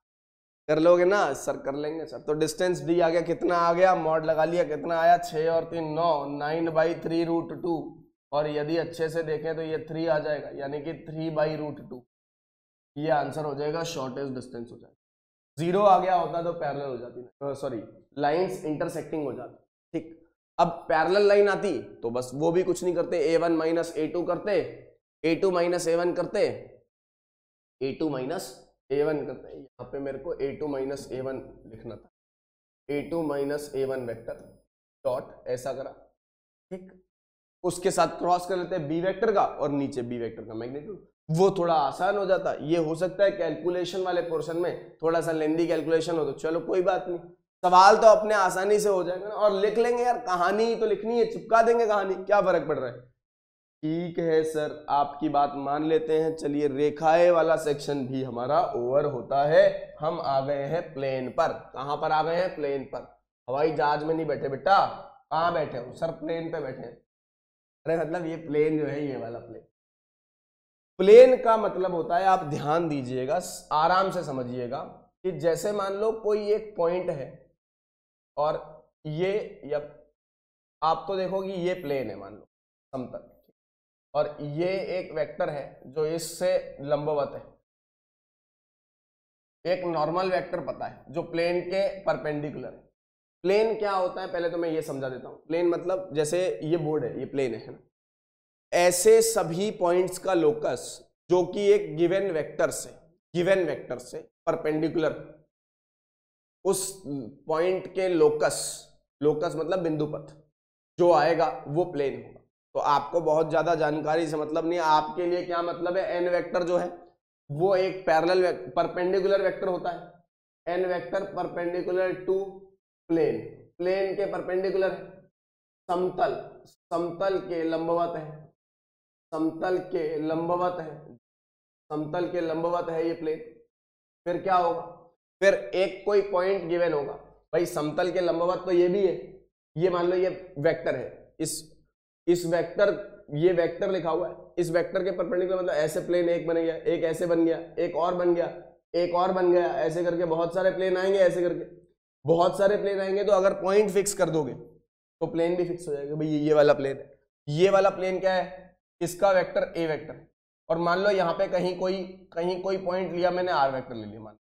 सर कर लेंगे सर। तो डिस्टेंस डी आ गया, कितना आ गया, मॉड लगा लिया, कितना आया 6 और 3 9, 9/3 √2, और यदि अच्छे से देखें तो ये 3 आ जाएगा, यानी कि 3/√2। ये आंसर हो जाएगा, शॉर्टेस्ट डिस्टेंस हो जाएगा। 0 आ गया होता तो पैरेलल हो जाती, सॉरी लाइंस इंटरसेक्टिंग हो जाती, ठीक। अब पैरेलल लाइन आती तो बस वो भी कुछ नहीं करते, A1 - A2 करते, A2 - A1 करते, A2 - A1 करते हैं। यहाँ पे मेरे को A2 - A1 लिखना था, A2 - A1 वेक्टर डॉट ऐसा करा, ठीक। उसके साथ क्रॉस कर लेते हैं B वेक्टर का, और नीचे B वेक्टर का मैग्नीट्यूड, वो थोड़ा आसान हो जाता। ये हो सकता है कैलकुलेशन वाले पोर्शन में थोड़ा सा लेंदी कैलकुलेशन हो तो चलो कोई बात नहीं, सवाल तो अपने आसानी से हो जाएगा ना, और लिख लेंगे यार, कहानी तो लिखनी है, चिपका देंगे कहानी, क्या फर्क पड़ रहा है। ठीक है सर, आपकी बात मान लेते हैं। चलिए रेखाएं वाला सेक्शन भी हमारा ओवर होता है। हम आ गए हैं प्लेन पर। कहां पर आ गए हैं, प्लेन पर। हवाई जहाज में नहीं बैठे बेटा, कहां बैठे हो सर, प्लेन पे बैठे हैं। अरे मतलब ये प्लेन जो है, ये वाला प्लेन। प्लेन का मतलब होता है, आप ध्यान दीजिएगा, आराम से समझिएगा, कि जैसे मान लो कोई एक पॉइंट है, और ये, या आप तो देखोगे ये प्लेन है मान लो समतल, और ये एक वेक्टर है जो इससे लंबवत है। एक नॉर्मल वेक्टर पता है जो प्लेन के परपेंडिकुलर है। प्लेन क्या होता है पहले तो मैं ये समझा देता हूं। प्लेन मतलब जैसे ये बोर्ड है, ये प्लेन है ना, ऐसे सभी पॉइंट्स का लोकस जो कि एक गिवन वेक्टर से परपेंडिकुलर, उस पॉइंट के लोकस मतलब बिंदु पथ जो आएगा वो प्लेन होगा। तो आपको बहुत ज्यादा जानकारी से मतलब नहीं है, आपके लिए क्या मतलब है, एन वेक्टर जो है वो एक पैरेलल परपेंडिकुलर वेक्टर होता है। N vector perpendicular to plane, plane के परपेंडिकुलर है, समतल के लंबवत है, समतल के लंबवत है ये प्लेन। फिर क्या होगा, फिर एक कोई पॉइंट गिवन होगा भाई, समतल के लंबवत तो ये भी है, ये मान लो ये वेक्टर है, इस वेक्टर, ये वेक्टर लिखा हुआ है, इस वेक्टर के परपेंडिकुलर मतलब ऐसे प्लेन एक बन गया, एक ऐसे बन गया, एक और बन गया, एक और बन गया, ऐसे करके बहुत सारे प्लेन आएंगे, ऐसे करके बहुत सारे प्लेन आएंगे। तो अगर पॉइंट फिक्स कर दोगे तो प्लेन भी फिक्स हो जाएगा भाई, ये वाला प्लेन है। ये वाला प्लेन क्या है, इसका वेक्टर ए वेक्टर है, और मान लो यहाँ पे कहीं कोई पॉइंट लिया मैंने, आर वेक्टर ले लिया,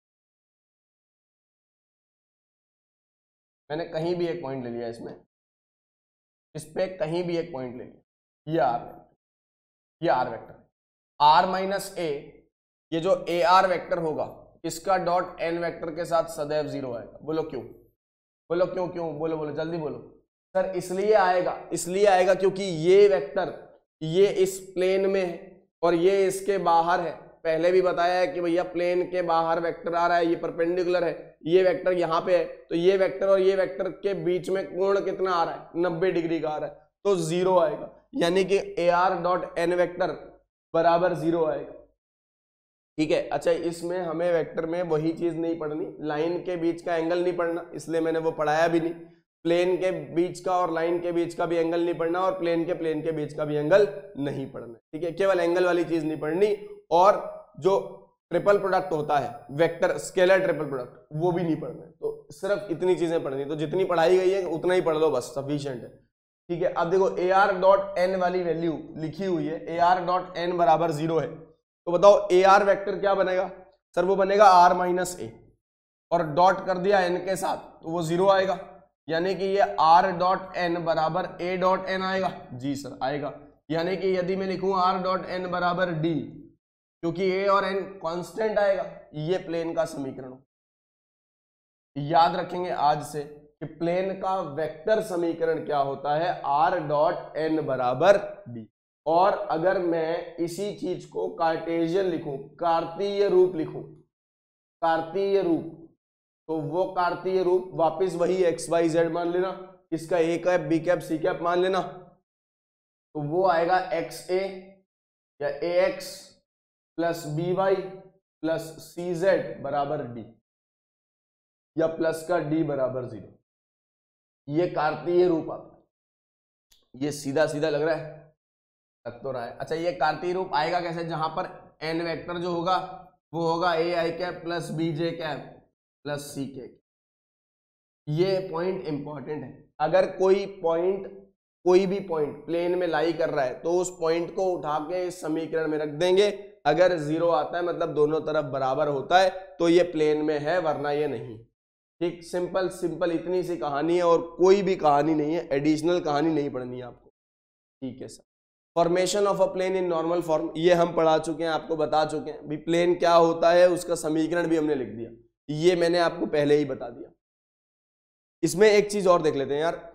मैंने कहीं भी एक पॉइंट ले लिया इसमें, इस पे कहीं भी एक पॉइंट ले लिया, ये आर वेक्टर है। r माइनस ए, ये जो ए आर वेक्टर होगा इसका डॉट एन वेक्टर के साथ सदैव 0 आएगा। बोलो क्यों, बोलो क्यों, क्यों, बोलो बोलो जल्दी बोलो। सर इसलिए आएगा क्योंकि ये वेक्टर ये इस प्लेन में है और ये इसके बाहर है। पहले भी बताया है कि भैया प्लेन के बाहर वेक्टर आ रहा है, ये परपेंडिकुलर है, ये वेक्टर यहाँ पे है, तो ये वेक्टर और ये वेक्टर के बीच में कोण कितना आ रहा है, 90 डिग्री का आ रहा है, तो 0 आएगा, यानी कि A R dot N vector बराबर 0 आएगा। ठीक है, अच्छा इसमें हमें वेक्टर में वही चीज नहीं पढ़नी, लाइन के बीच का एंगल नहीं पढ़ना, इसलिए मैंने वो पढ़ाया भी नहीं। प्लेन के बीच का और लाइन के बीच का भी एंगल नहीं पढ़ना और प्लेन के बीच का भी एंगल नहीं पढ़ना। ठीक है, केवल एंगल वाली चीज नहीं पढ़नी, और जो ट्रिपल प्रोडक्ट होता है वेक्टर स्केलर ट्रिपल प्रोडक्ट वो भी नहीं पढ़ना है। तो सिर्फ इतनी चीजें पढ़नी, तो जितनी पढ़ाई गई है उतना ही पढ़ लो बस, सफिशिएंट है। ठीक है, अब देखो ए आर डॉट एन वाली वैल्यू लिखी हुई है, ए आर डॉट एन बराबर 0 है, तो बताओ ए आर वेक्टर क्या बनेगा। सर वो बनेगा आर माइनस ए, और डॉट कर दिया एन के साथ तो वो 0 आएगा, यानी कि ये आर डॉट एन बराबर ए डॉट एन आएगा। जी सर आएगा, यानी कि यदि मैं लिखूं आर डॉट एन बराबर डी, क्योंकि ए और एन कांस्टेंट आएगा, ये प्लेन का समीकरण। याद रखेंगे आज से कि प्लेन का वेक्टर समीकरण क्या होता है, आर डॉट एन बराबर डी। और अगर मैं इसी चीज को कार्टेशियन लिखूं, कार्तीय रूप लिखूं, कार्तीय रूप, तो वो कार्तीय रूप वापस वही एक्स वाई जेड मान लेना, इसका A cap B cap C cap मान लेना, तो वो आएगा एक्स ए या A X plus B Y plus C Z बराबर डी, या प्लस का डी बराबर 0। ये कार्तीय रूप आता है। ये सीधा सीधा लग रहा है, लग तो रहा है। अच्छा ये कार्तीय रूप आएगा कैसे, जहां पर एन वेक्टर जो होगा वो होगा A I cap plus B J cap plus C K. ये पॉइंट इंपॉर्टेंट है। अगर कोई भी पॉइंट प्लेन में लाई कर रहा है तो उस पॉइंट को उठा के इस समीकरण में रख देंगे। अगर 0 आता है मतलब दोनों तरफ बराबर होता है तो ये प्लेन में है, वरना ये नहीं। ठीक, सिंपल इतनी सी कहानी है, और कोई भी कहानी नहीं है, एडिशनल कहानी नहीं पढ़नी है आपको। ठीक है sir, formation of a plane in normal form ये हम पढ़ा चुके हैं, आपको बता चुके हैं भी प्लेन क्या होता है, उसका समीकरण भी हमने लिख दिया, ये मैंने आपको पहले ही बता दिया। इसमें एक चीज और देख लेते हैं यार,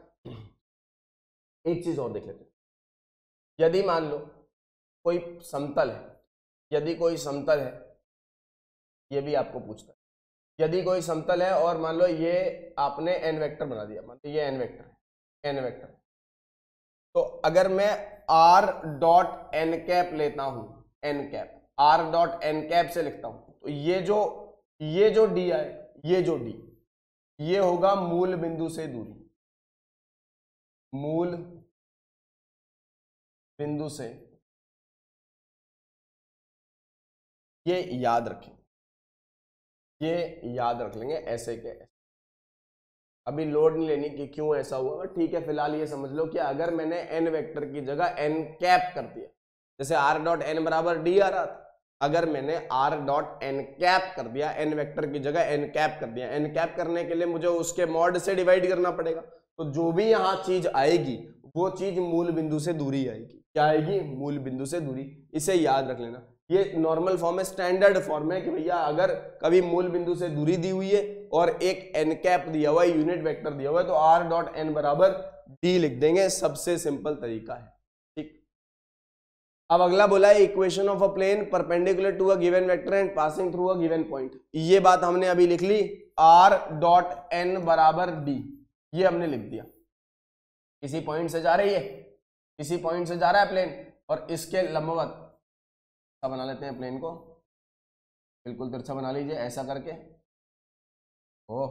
एक चीज और देख लेते हैं। यदि मान लो कोई समतल है, यदि कोई समतल है, ये भी आपको पूछता है, यदि कोई समतल है और मान लो ये आपने एन वेक्टर बना दिया, मान लो ये एन वेक्टर है, एन वेक्टर, तो अगर मैं आर डॉट एन कैप लेता हूं, N cap R dot N cap से लिखता हूं, तो ये जो डी आए, ये जो डी, ये होगा मूल बिंदु से दूरी, मूल बिंदु से, ये याद रखें, ये याद रख लेंगे ऐसे के ऐसे। अभी लोड नहीं लेनी कि क्यों ऐसा हुआ, ठीक है। फिलहाल ये समझ लो कि अगर मैंने एन वेक्टर की जगह एन कैप कर दिया, जैसे आर डॉट एन बराबर डी आ रहा था, अगर मैंने आर डॉट एन कैप कर दिया, एन वेक्टर की जगह एन कैप कर दिया, एन कैप करने के लिए मुझे उसके मॉड से डिवाइड करना पड़ेगा, तो जो भी यहाँ चीज आएगी वो चीज मूल बिंदु से दूरी आएगी। क्या आएगी? मूल बिंदु से दूरी। इसे याद रख लेना। ये नॉर्मल फॉर्म है, स्टैंडर्ड फॉर्म है कि भैया अगर कभी मूल बिंदु से दूरी दी हुई है और एक एन कैप दिया हुआ है, यूनिट वेक्टर दिया हुआ है, तो आर डॉट एन बराबर डी लिख देंगे। सबसे सिंपल तरीका है, ठीक। अब अगला बोला है equation of a plane perpendicular to a given vector and passing through a given point. ये बात हमने अभी लिख ली, आर डॉट एन बराबर डी, ये हमने लिख दिया। किसी पॉइंट से जा रही है, किसी पॉइंट से जा रहा है प्लेन, और इसके लंबवत बना लेते हैं प्लेन को, बिल्कुल तिरछा बना लीजिए ऐसा करके। ओ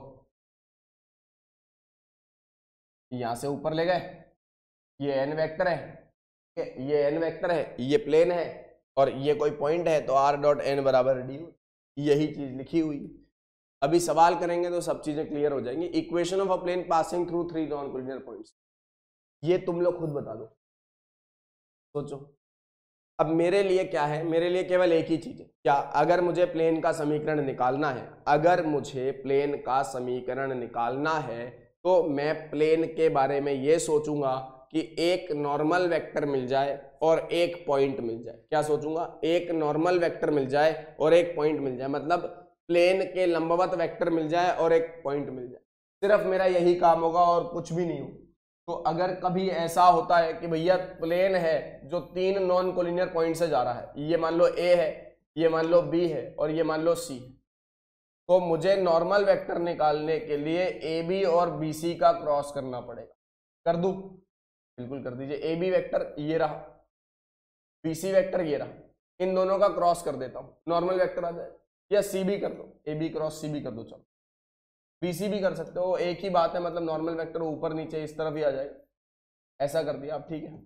यहां से ऊपर ले गए, ये एन वेक्टर है, ये एन वेक्टर है, ये प्लेन है, और ये कोई पॉइंट है, तो आर डॉट एन बराबर डी, यही चीज लिखी हुई। अभी सवाल करेंगे तो सब चीजें क्लियर हो जाएंगी। Equation of a plane passing through 3 non collinear points, ये तुम लोग खुद बता दो, सोचो। अब मेरे लिए क्या है, मेरे लिए केवल एक ही चीज है, क्या? अगर मुझे प्लेन का समीकरण निकालना है, अगर मुझे प्लेन का समीकरण निकालना है, तो मैं प्लेन के बारे में ये सोचूंगा कि एक नॉर्मल वेक्टर मिल जाए और एक पॉइंट मिल जाए। क्या सोचूंगा? एक नॉर्मल वेक्टर मिल जाए और एक पॉइंट मिल जाए, मतलब प्लेन के लंबवत वेक्टर मिल जाए और एक पॉइंट मिल जाए। सिर्फ मेरा यही काम होगा और कुछ भी नहीं हो। तो अगर कभी ऐसा होता है कि भैया प्लेन है जो 3 नॉन कोलिनियर पॉइंट से जा रहा है, ये मान लो ए है, ये मान लो बी है और ये मान लो सी है, तो मुझे नॉर्मल वेक्टर निकालने के लिए ए बी और बी सी का क्रॉस करना पड़ेगा। कर दूं? बिल्कुल कर दीजिए। ए बी वेक्टर ये रहा, बी सी वेक्टर ये रहा, इन दोनों का क्रॉस कर देता हूं, नॉर्मल वेक्टर आ जाएगा। या सी भी कर दो, ए बी क्रॉस सी भी कर दो, चलो बी सी भी कर सकते हो, एक ही बात है, मतलब नॉर्मल वेक्टर ऊपर नीचे इस तरफ ही आ जाएगा। ऐसा कर दिया आप, ठीक है।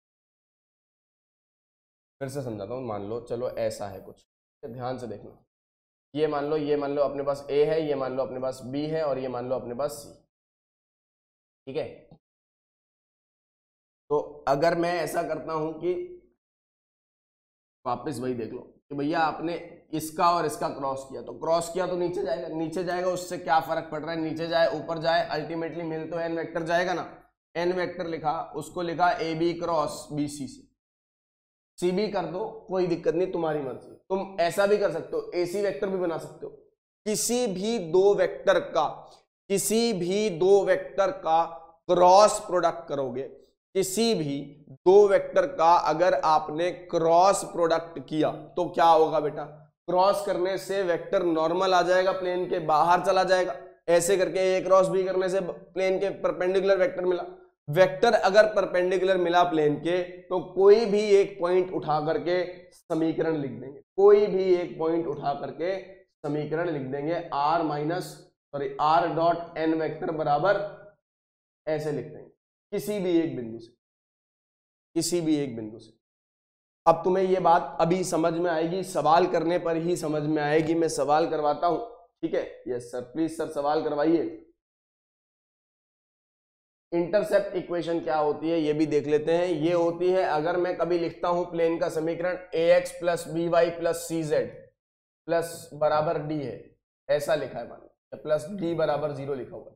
फिर से समझाता हूँ। मान लो चलो ऐसा है कुछ, ध्यान से देखना। ये मान लो अपने पास ए है, ये मान लो अपने पास बी है और ये मान लो अपने पास सी, ठीक है। तो अगर मैं ऐसा करता हूं कि वापस वही देख लो कि भैया आपने इसका और इसका क्रॉस किया, तो क्रॉस किया तो नीचे जाएगा, नीचे जाएगा, उससे क्या फर्क पड़ रहा है, नीचे जाए ऊपर जाए, अल्टीमेटली मिल तो एन वेक्टर जाएगा ना। एन वेक्टर लिखा, उसको लिखा a b cross b c से, सी भी कर दो, कोई दिक्कत नहीं, तुम्हारी मर्जी। तुम ऐसा भी कर सकते हो, एसी वेक्टर भी बना सकते हो। किसी भी दो वेक्टर का क्रॉस प्रोडक्ट करोगे, किसी भी दो वेक्टर का अगर आपने क्रॉस प्रोडक्ट किया तो क्या होगा बेटा? क्रॉस करने से वेक्टर नॉर्मल आ जाएगा, प्लेन के बाहर चला जाएगा। ऐसे करके ए क्रॉस बी करने से प्लेन के परपेंडिकुलर वेक्टर मिला। वेक्टर अगर परपेंडिकुलर मिला प्लेन के, तो कोई भी एक पॉइंट उठा करके समीकरण लिख देंगे, कोई भी एक पॉइंट उठा करके समीकरण लिख देंगे। आर डॉट एन वेक्टर बराबर ऐसे लिख देंगे, किसी भी एक बिंदु से, किसी भी एक बिंदु से। अब तुम्हें ये बात अभी समझ में आएगी, सवाल करने पर ही समझ में आएगी। मैं सवाल करवाता हूं, ठीक है। यस सर, प्लीज सर सवाल करवाइए। इंटरसेप्ट इक्वेशन क्या होती है ये भी देख लेते हैं। ये होती है, अगर मैं कभी लिखता हूं प्लेन का समीकरण ax plus B Y plus सी जेड प्लस बराबर डी है, ऐसा लिखा है, मान लो प्लस डी बराबर 0 लिखा हुआ है।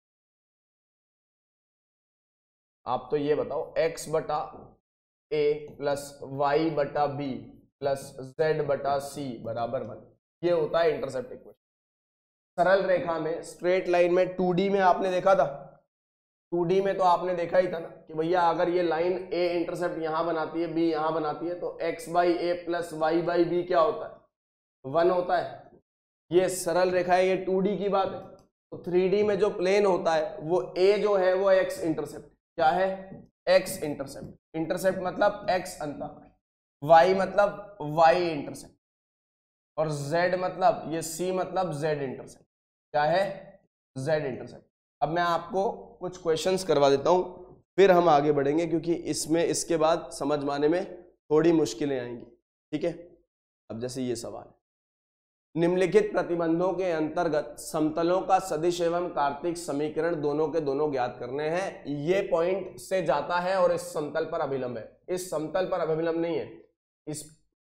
आप तो ये बताओ x बटा a प्लस वाई बटा बी प्लस जेड बटा सी बराबर 1, ये होता है इंटरसेप्ट इक्वेशन। सरल रेखा में, स्ट्रेट लाइन में, 2D में आपने देखा था, 2D में तो आपने देखा ही था ना कि भैया अगर ये लाइन a इंटरसेप्ट यहां बनाती है, b यहां बनाती है, तो x by a plus y by b क्या होता है? 1 होता है। ये सरल रेखा है, ये 2D की बात है। तो 3D में जो प्लेन होता है वो a जो है वो x इंटरसेप्ट, क्या है? x intercept. इंटरसेप्ट मतलब x अंतर, y मतलब y इंटरसेप्ट, और z मतलब ये c मतलब z इंटरसेप्ट, क्या है? z intercept. अब मैं आपको कुछ क्वेश्चंस करवा देता हूं, फिर हम आगे बढ़ेंगे, क्योंकि इसमें इसके बाद समझ में आने में थोड़ी मुश्किलें आएंगी, ठीक है। अब जैसे ये सवाल, निम्नलिखित प्रतिबंधों के अंतर्गत समतलों का सदिश एवं कार्तिक समीकरण दोनों के दोनों ज्ञात करने हैं। ये पॉइंट से जाता है और इस समतल पर अभिलंब है, इस समतल पर अभिलंब नहीं है, इस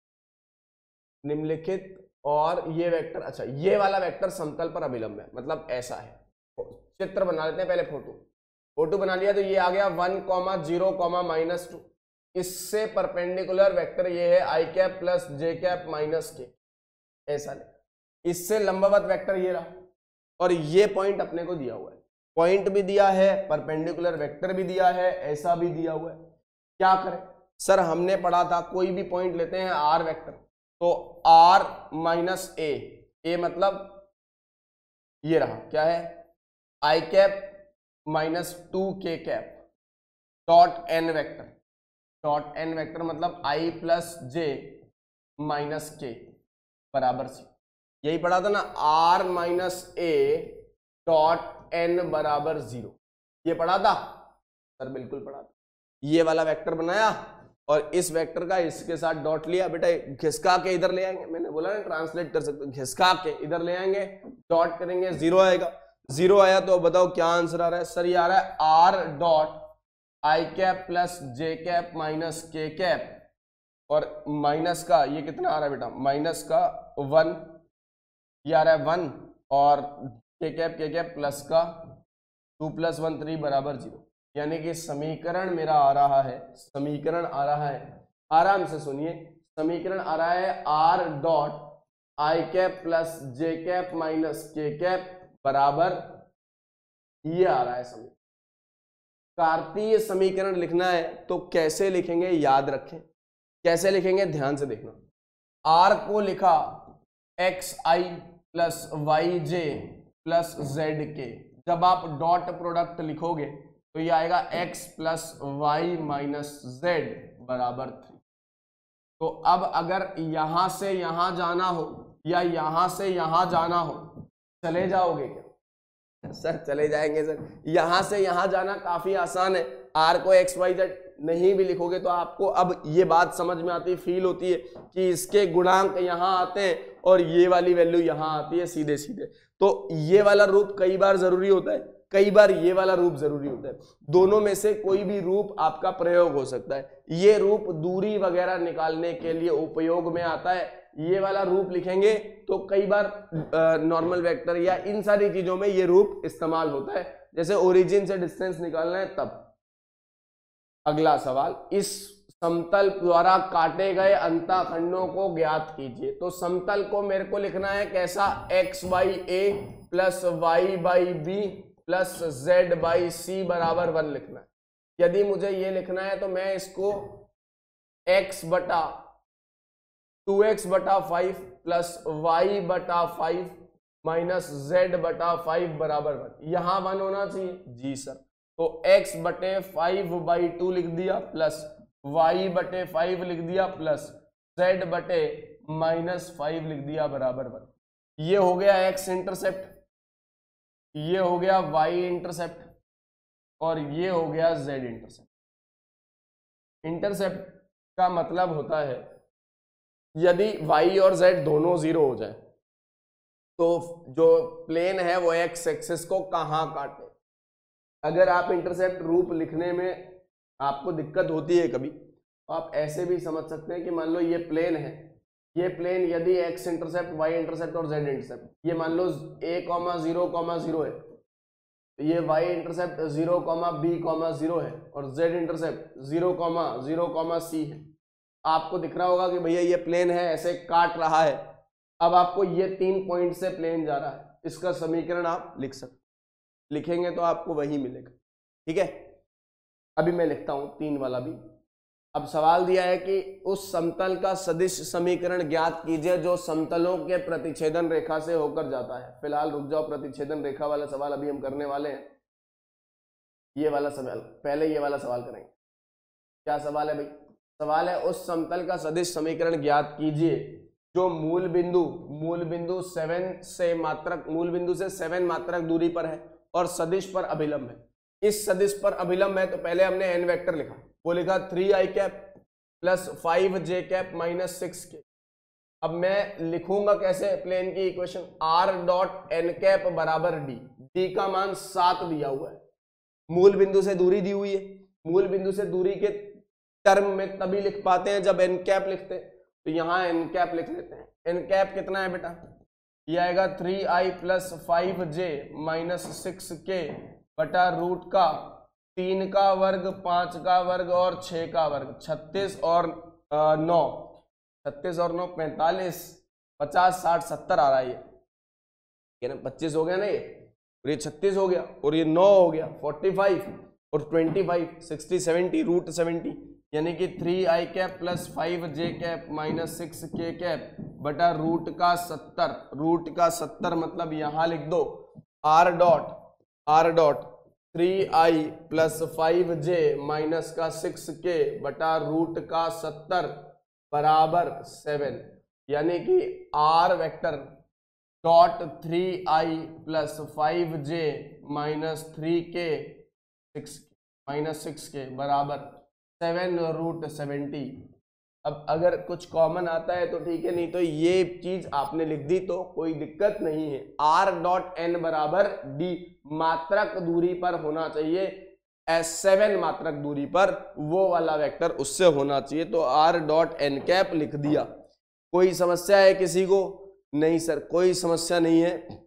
निम्नलिखित और ये वेक्टर, अच्छा ये वाला वेक्टर समतल पर अभिलंब है, मतलब ऐसा है। चित्र बना लेते हैं पहले, फोटो बना लिया, तो ये आ गया 1, 0, -2। इससे परपेंडिकुलर वेक्टर ये है i cap plus j cap minus k, ऐसा ले। इससे लंबवत वेक्टर ये रहा, और ये पॉइंट अपने को दिया हुआ है, पॉइंट भी दिया है, परपेंडिकुलर वेक्टर भी दिया है, ऐसा भी दिया हुआ है। क्या करें सर? हमने पढ़ा था कोई भी पॉइंट लेते हैं आर वेक्टर, तो r माइनस ए मतलब ये रहा, क्या है? I cap minus 2k cap dot N vector, dot N vector मतलब i plus j minus k बराबर सी। यही पढ़ा था ना, r minus a dot N बराबर 0, ये पढ़ा था सर? बिल्कुल पढ़ा था। ये वाला वेक्टर बनाया और इस वेक्टर का इसके साथ डॉट लिया, बेटा घिसका के इधर ले आएंगे, मैंने बोला ना ट्रांसलेट कर सकते, घिसका के इधर ले आएंगे, डॉट करेंगे, 0 आएगा। 0 आया तो बताओ क्या आंसर आ रहा है? सर ये आ रहा है are dot i cap plus j cap minus k cap, और माइनस का ये कितना आ रहा है बेटा? माइनस का 1, ये आ रहा है 1, और के कैप प्लस का 2 + 1 3 बराबर 0, यानी कि समीकरण मेरा आ रहा है, समीकरण आ रहा है, आराम से सुनिए, समीकरण आ रहा है are dot i cap plus j cap minus k cap बराबर, ये आ रहा है समीकरण। कार्तीय समीकरण लिखना है तो कैसे लिखेंगे याद रखें, कैसे लिखेंगे ध्यान से देखना। आर को लिखा x i plus y j plus z k, जब आप डॉट प्रोडक्ट लिखोगे तो ये आएगा x plus y minus z बराबर 3। तो अब अगर यहां से यहां जाना हो या यहां से यहां जाना हो, चले जाओगे क्या? सर चले जाएंगे सर, यहां से यहां जाना काफी आसान है। आर को एक्स वाई जेड नहीं भी लिखोगे तो आपको अब ये बात समझ में आती है, फील होती है कि इसके गुणांक यहां आते हैं और ये वाली वैल्यू यहां आती है सीधे सीधे। तो ये वाला रूप कई बार जरूरी होता है, कई बार ये वाला रूप जरूरी होता है, दोनों में से कोई भी रूप आपका प्रयोग हो सकता है। ये रूप दूरी वगैरह निकालने के लिए उपयोग में आता है, ये वाला रूप लिखेंगे तो कई बार नॉर्मल वेक्टर या इन सारी चीजों में ये रूप इस्तेमाल होता है, जैसे ओरिजिन से डिस्टेंस निकालना है तब। अगला सवाल, इस समतल द्वारा काटे गए अंतःखंडों को ज्ञात कीजिए। तो समतल को मेरे को लिखना है कैसा, x by a plus y by b plus z by c बराबर 1 लिखना है। यदि मुझे ये लिखना है तो मैं इसको x बटा 2x बटा 5 प्लस y बटा 5 माइनस z बटा 5 बराबर 1, यहां 1 होना चाहिए जी सर। तो x बटे 5 बाई 2 लिख दिया प्लस y बटे 5 लिख दिया प्लस z बटे माइनस 5 लिख दिया बराबर 1। ये हो गया x इंटरसेप्ट, ये हो गया y इंटरसेप्ट और ये हो गया z इंटरसेप्ट। इंटरसेप्ट का मतलब होता है यदि y और z दोनों 0 हो जाए तो जो प्लेन है वो x एक्सिस को कहां काटे। अगर आप इंटरसेप्ट रूप लिखने में आपको दिक्कत होती है कभी, तो आप ऐसे भी समझ सकते हैं कि मान लो ये प्लेन है, ये प्लेन यदि x इंटरसेप्ट y इंटरसेप्ट और z इंटरसेप्ट, ये मान लो a,0,0 है, तो ये y इंटरसेप्ट 0,b,0 है और z इंटरसेप्ट 0,0,c है। आपको दिख रहा होगा कि भैया ये प्लेन है, ऐसे काट रहा है। अब आपको ये 3 पॉइंट से प्लेन जा रहा है, इसका समीकरण आप लिख सकते, लिखेंगे तो आपको वही मिलेगा। ठीक है, अभी मैं लिखता हूं 3 वाला भी। अब सवाल दिया है कि उस समतल का सदिश समीकरण ज्ञात कीजिए जो समतलों के प्रतिच्छेदन रेखा से होकर जाता है। फिलहाल रुक जाओ, प्रतिच्छेदन रेखा वाला सवाल अभी हम करने वाले हैं। ये वाला सवाल पहले, ये वाला सवाल करेंगे। क्या सवाल है भाई? सवाल है उस समतल का सदिश समीकरण ज्ञात कीजिए जो मूल बिंदु 7 से मात्रक 7 मात्रक दूरी पर है और सदिश पर अभिलंब है। इस सदिश पर अभिलंब है तो पहले हमने एन वेक्टर लिखा, वो लिखा 3i cap plus 5j cap minus 6k। अब मैं लिखूंगा कैसे प्लेन की equation, r dot N cap बराबर d का मान 7 दिया हुआ है, मूल बिंदु से दूरी दी हुई है। मूल बिंदु से दूरी के टर्म में तभी लिख पाते हैं जब एन कैप लिखते हैं, तो यहां एन कैप लिख लेते हैं। एन कैप कितना है बेटा? ये आएगा 3i प्लस 5j माइनस 6k बटा रूट का 3 का वर्ग 5 का वर्ग और 6 का वर्ग, 36 और 9 45, 50, 60, 70 आ रहा है ये ना, 25 हो गया ना ये, और ये 36 हो गया और ये 9 हो गया, 45 और 25, 60, 70 रूट 70, यानी कि 3i cap plus 5j cap minus 6k cap बटा रूट का 70 मतलब यहां लिख दो r डॉट 3i प्लस 5j माइनस का 6k बटा रूट का 70 बराबर 7, यानी कि r वेक्टर डॉट 3i प्लस 5j minus 3k minus 6k बराबर 7 रूट 70। अब अगर कुछ कॉमन आता है तो ठीक है, नहीं तो ये चीज आपने लिख दी तो कोई दिक्कत नहीं है। r डॉट n बराबर d मात्रक दूरी पर होना चाहिए, S7 मात्रक दूरी पर वो वाला वेक्टर उससे होना चाहिए, तो r डॉट n कैप लिख दिया। कोई समस्या है किसी को? नहीं सर कोई समस्या नहीं है।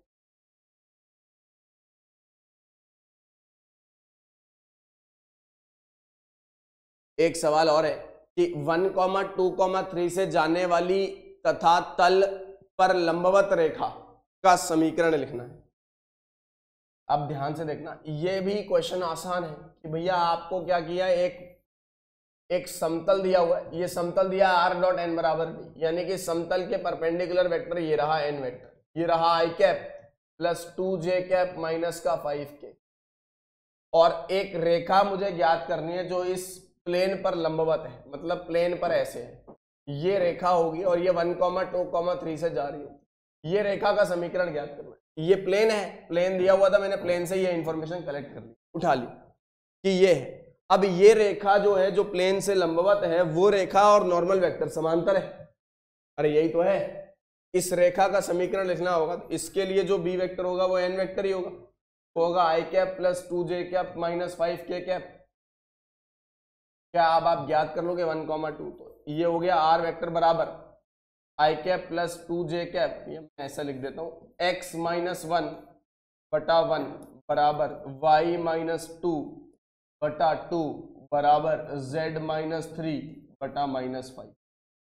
एक सवाल और है कि 1, 2, 3 से जाने वाली तथा तल पर लंबवत रेखा का समीकरण लिखना है। अब ध्यान से देखना, ये भी क्वेश्चन आसान है कि भैया आपको क्या किया, एक समतल दिया हुआ है, ये समतल दिया r डॉट n बराबर b, यानी कि समतल के परपेंडिकुलर वेक्टर ये रहा n वेक्टर, ये रहा i cap plus 2j cap minus का 5k, और एक रेखा मुझे ज्ञात करनी है जो इस प्लेन पर लंबवत है, मतलब प्लेन पर ऐसे है, ये रेखा होगी और ये 1, 2, 3 से जा रही होगी। ये रेखा का समीकरण ज्ञात करना है। ये प्लेन है, प्लेन दिया हुआ था, मैंने प्लेन से ये इंफॉर्मेशन कलेक्ट कर ली, उठा ली कि ये है। अब ये रेखा जो है, जो प्लेन से लंबवत है, वो रेखा और नॉर्मल वेक्टर समांतर है। अरे यही तो है। इस रेखा का समीकरण लिखना होगा तो इसके लिए जो बी वेक्टर होगा वो एन वेक्टर ही होगा i cap plus 2j cap minus 5k cap. क्या अब आप ज्ञात कर लोगे 1, 2, तो ये हो गया आर वेक्टर बराबर आई कैप प्लस 2j कैप, ये मैं ऐसा लिख देता हूँ, x माइनस 1 बटा 1 बराबर y माइनस 2 बटा 2 बराबर z माइनस 3 बटा माइनस 5।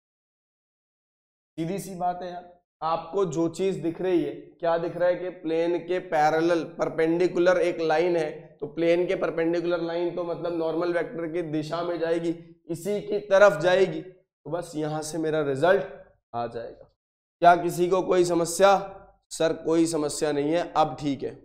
सीधी सी बात है यार, आपको जो चीज दिख रही है, क्या दिख रहा है कि प्लेन के पैरेलल परपेंडिकुलर एक लाइन है, तो प्लेन के परपेंडिकुलर लाइन तो मतलब नॉर्मल वेक्टर की दिशा में जाएगी, इसी की तरफ जाएगी, तो बस यहां से मेरा रिजल्ट आ जाएगा। क्या किसी को कोई समस्या? सर कोई समस्या नहीं है। अब ठीक है,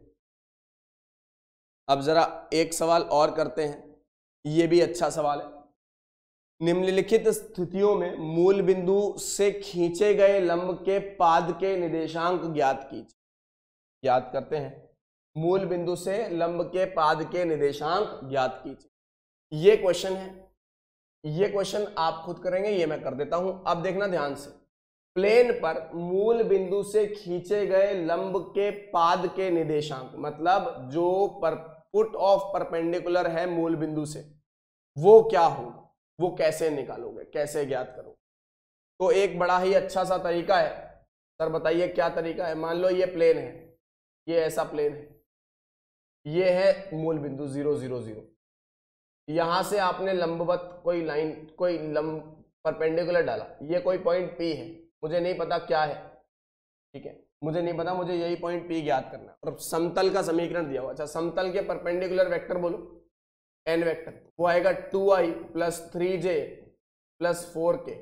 अब जरा एक सवाल और करते हैं, ये भी अच्छा सवाल है। निम्नलिखित स्थितियों में मूल बिंदु से खींचे गए लंब के पाद के निर्देशांक ज्ञात कीजिए। ज्ञात करते हैं, मूल बिंदु से लंब के पाद के निर्देशांक ज्ञात कीजिए। ये क्वेश्चन है, ये क्वेश्चन आप खुद करेंगे, ये मैं कर देता हूं। अब देखना ध्यान से, प्लेन पर मूल बिंदु से खींचे गए लंब के पाद के निर्देशांक, मतलब जो पुट ऑफ परपेंडिकुलर है मूल बिंदु से, वो क्या होगा, वो कैसे निकालोगे, कैसे ज्ञात करोगे? तो एक बड़ा ही अच्छा सा तरीका है। सर बताइए क्या तरीका है। मान लो ये प्लेन है, ये ऐसा प्लेन है, ये है मूल बिंदु 0, 0, 0। यहां से आपने लंबवत कोई लाइन, कोई लंब परपेंडिकुलर डाला, ये कोई पॉइंट P है, मुझे नहीं पता क्या है, ठीक है, मुझे नहीं पता, मुझे यही पॉइंट P ज्ञात करना है, और समतल का समीकरण दिया हुआ। अच्छा, समतल के परपेंडिकुलर वेक्टर बोलो, एन वेक्टर, वो आएगा 2i plus 3j plus 4k।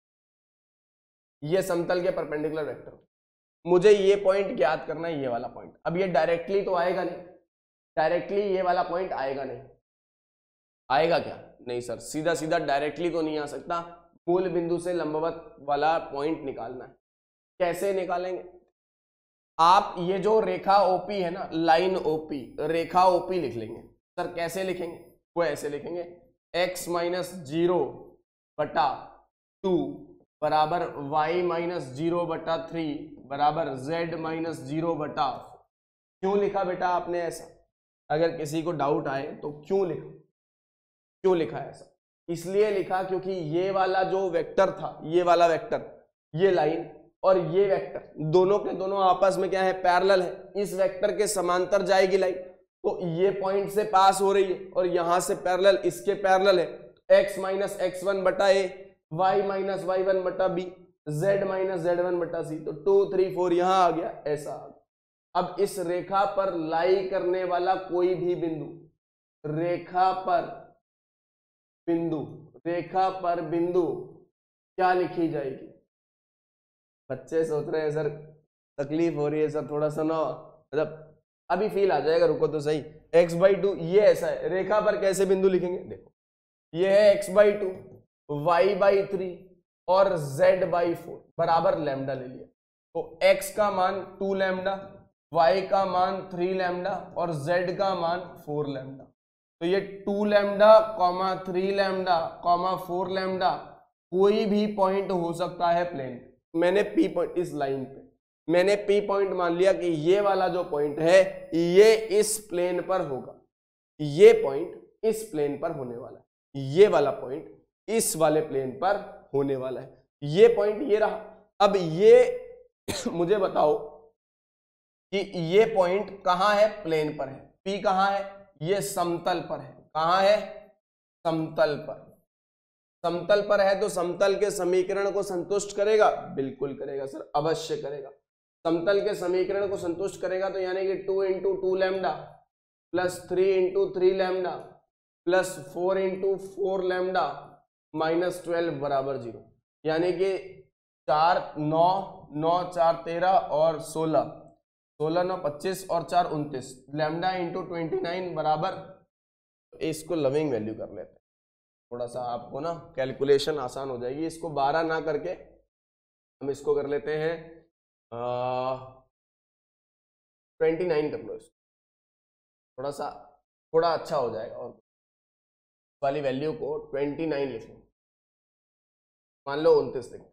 ये समतल के परपेंडिकुलर वेक्टर, मुझे ये पॉइंट ज्ञात करना है, ये वाला पॉइंट। अब ये डायरेक्टली तो आएगा नहीं, डायरेक्टली ये वाला पॉइंट आएगा नहीं, आएगा क्या? नहीं सर, सीधा सीधा डायरेक्टली तो नहीं आ सकता, मूल बिंदु से लंबवत वाला पॉइंट निकालना है। कैसे निकालेंगे आप? ये जो रेखा OP है ना, लाइन OP, रेखा OP लिख लेंगे। सर कैसे लिखेंगे? वो ऐसे लिखेंगे, x माइनस 0 बटा 2 बराबर y माइनस 0 बटा 3 बराबर z माइनस 0 बटा। क्यों लिखा बेटा आपने ऐसा? अगर किसी को डाउट आए तो क्यों लिखा, क्यों लिखा ऐसा? इसलिए लिखा क्योंकि ये वाला जो वेक्टर था, ये वाला वेक्टर, ये लाइन और ये वेक्टर, दोनों के दोनों आपस में क्या है, पैरेलल है। इस वेक्टर के समांतर जाएगी लाइन, तो ये पॉइंट से पास हो रही है और यहां से पैरेलल, इसके पैरेलल है। x माइनस x1 बटा a, y माइनस y1 बटा b, z माइनस z1 बटा c, तो 2, 3, 4 यहां आ गया, ऐसा आ गया। अब इस रेखा पर लाई करने वाला कोई भी बिंदु, रेखा पर बिंदु, रेखा पर बिंदु क्या लिखी जाएगी? बच्चे सोच रहे हैं सर तकलीफ हो रही है सर, थोड़ा सा ना, मतलब अभी फील आ जाएगा, रुको तो सही। x/2 ये ऐसा है, रेखा पर कैसे बिंदु लिखेंगे? देखो, ये है x/2, y/3 और z/4 बराबर लैम्डा ले लिया, तो x का मान 2 लैम्डा, y का मान 3 लैम्डा और z का मान 4 लैम्डा। तो ये 2 लैम्डा, 3 लैम्डा, 4 लैम्डा कोई भी पॉइंट हो सकता है प्लेन। मैंने P पॉइंट, इस लाइन पे मैंने P पॉइंट मान लिया कि ये वाला जो पॉइंट है ये इस प्लेन पर होगा, ये पॉइंट इस प्लेन पर होने वाला है, ये वाला पॉइंट इस वाले प्लेन पर होने वाला है, ये पॉइंट ये रहा। अब ये मुझे बताओ कि ये पॉइंट कहां है? प्लेन पर है। P कहां है? ये समतल पर है। कहां है? समतल पर। समतल पर है तो समतल के समीकरण को संतुष्ट करेगा, बिल्कुल करेगा सर, अवश्य करेगा। समतल के समीकरण को संतुष्ट करेगा तो यानी कि 2 into 2 lambda plus 3 into 3 lambda plus 4 into 4 lambda minus 12 बराबर 0, यानी कि 4 9 9 4 13 और 16 16 9 25 और 4 29 लैम्डा इंटू 29 बराबर, इसको लविंग वैल्यू कर लेते हैं, थोड़ा सा आपको ना कैलकुलेशन आसान हो जाएगी। इसको 12 ना करके हम इसको कर लेते हैं 29 कर लो, इसको थोड़ा अच्छा हो जाएगा। और वाली वैल्यू को 29 लिख लो, मान लो 29 लिख।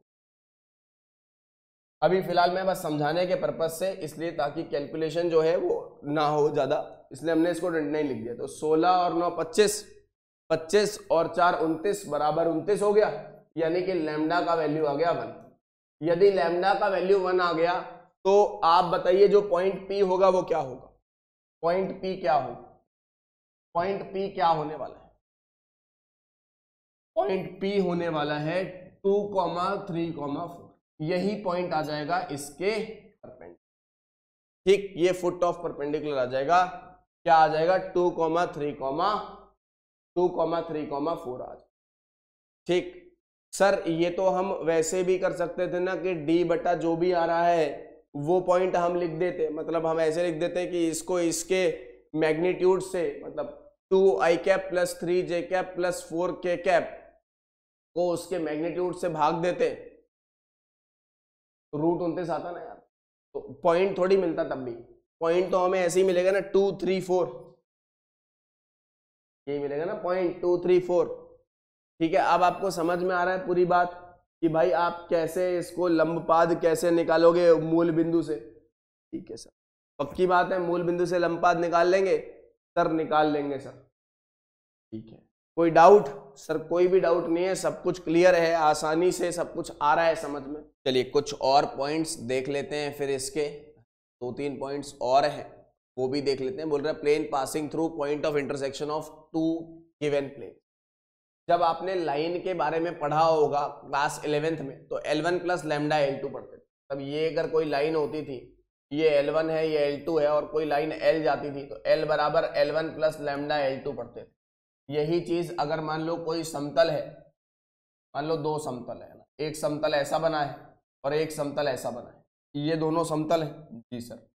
अभी फिलहाल मैं बस समझाने के पर्पज से, इसलिए ताकि कैलकुलेशन जो है वो ना हो ज्यादा, इसलिए हमने इसको 29 लिख दिया। तो 16 और 9 25, 25 और 4 29 बराबर 29 हो गया, यानी कि लैम्डा का वैल्यू आ गया 1। यदि लैम्डा का वैल्यू 1 आ गया तो आप बताइए जो पॉइंट P होगा वो क्या होगा, पॉइंट P क्या होगा, पॉइंट P क्या होने वाला है, पॉइंट P होने वाला है 2, 3, 4, यही पॉइंट आ जाएगा इसके परपेंडिकुलर। ठीक, ये फुट ऑफ परपेंडिकुलर आ जाएगा, क्या आ जाएगा 2, 3, 2, 3, 4 आ जाएगा। ठीक सर, ये तो हम वैसे भी कर सकते थे ना कि d बटा जो भी आ रहा है वो पॉइंट हम लिख देते, मतलब हम ऐसे लिख देते कि इसको इसके मैग्नीट्यूड से, मतलब 2i cap plus 3j cap plus 4k cap को उसके मैग्नीट्यूड से भाग देते, रूट 29 आता ना यार, तो पॉइंट थोड़ी मिलता, तब भी पॉइंट तो हमें ऐसे ही मिलेगा ना 2, 3, 4, यही मिलेगा ना पॉइंट 2, 3, 4। ठीक है, अब आपको समझ में आ रहा है पूरी बात कि भाई आप कैसे इसको लंबपाद कैसे निकालोगे मूल बिंदु से। ठीक है सर, पक्की बात है, मूल बिंदु से लंबपाद निकाल लेंगे सर, निकाल लेंगे सर। ठीक है, कोई डाउट सर? कोई भी डाउट नहीं है, सब कुछ क्लियर है, आसानी से सब कुछ आ रहा है समझ में। चलिए कुछ और पॉइंट्स देख लेते हैं, फिर इसके 2-3 पॉइंट्स और हैं वो भी देख लेते हैं। बोल रहा है plane passing through point of intersection of 2 given plane. जब आपने लाइन के बारे में पढ़ा होगा क्लास 11th में, तो L1 प्लस लैम्डा L2 पढ़ते थे। तब ये अगर कोई लाइन होती थी, ये L1 है ये L2 है, और कोई लाइन L जाती थी तो L बराबर L1 प्लस लैम्डा L2 पढ़ते थे। यही चीज अगर मान लो कोई समतल है, मान लो 2 समतल है ना, एक समतल ऐसा बना है और एक समतल ऐसा बना है, ये दोनों समतल है जी सर।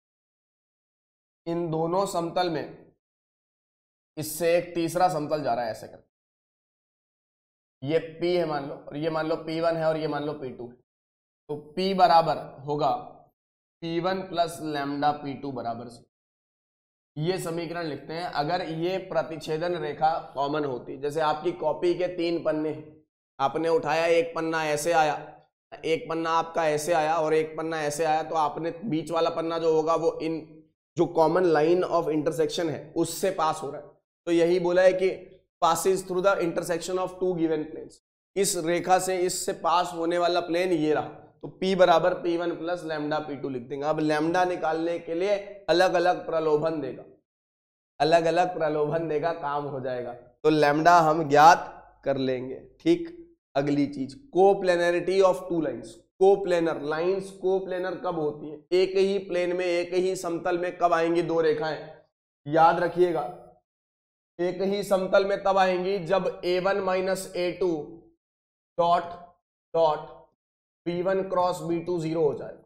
इन दोनों समतल में इससे एक तीसरा समतल जा रहा है ऐसे करके, ये P है मान लो, और ये मान लो P1 है और ये मान लो P2 है, तो P बराबर होगा P1 प्लस लैम्डा P2 बराबर से। ये समीकरण लिखते हैं अगर ये प्रतिच्छेदन रेखा कॉमन होती। जैसे आपकी कॉपी के 3 पन्ने, आपने उठाया, एक पन्ना ऐसे आया, एक पन्ना आपका ऐसे आया और एक पन्ना ऐसे आया, तो आपने बीच वाला पन्ना जो होगा वो इन जो कॉमन लाइन ऑफ इंटरसेक्शन है उससे पास हो रहा है। तो यही बोला है कि passes through the intersection of 2 given planes. इस रेखा से इससे पास होने वाला प्लेन ये रहा, तो P बराबर P1 प्लस लैम्डा P2 लिख देंगे। अब लैम्डा निकालने के लिए अलग अलग प्रलोभन देगा, अलग अलग प्रलोभन देगा, काम हो जाएगा। तो लैम्डा हम ज्ञात कर लेंगे। ठीक, अगली चीज coplanarity of 2 lines. Coplanar lines, coplanar कब होती है? एक ही प्लेन में, एक ही समतल में कब आएंगी 2 रेखाएं? याद रखिएगा, एक ही समतल में तब आएंगी जब A1 minus A2 dot dot B1 cross B2 0 हो जाएगा।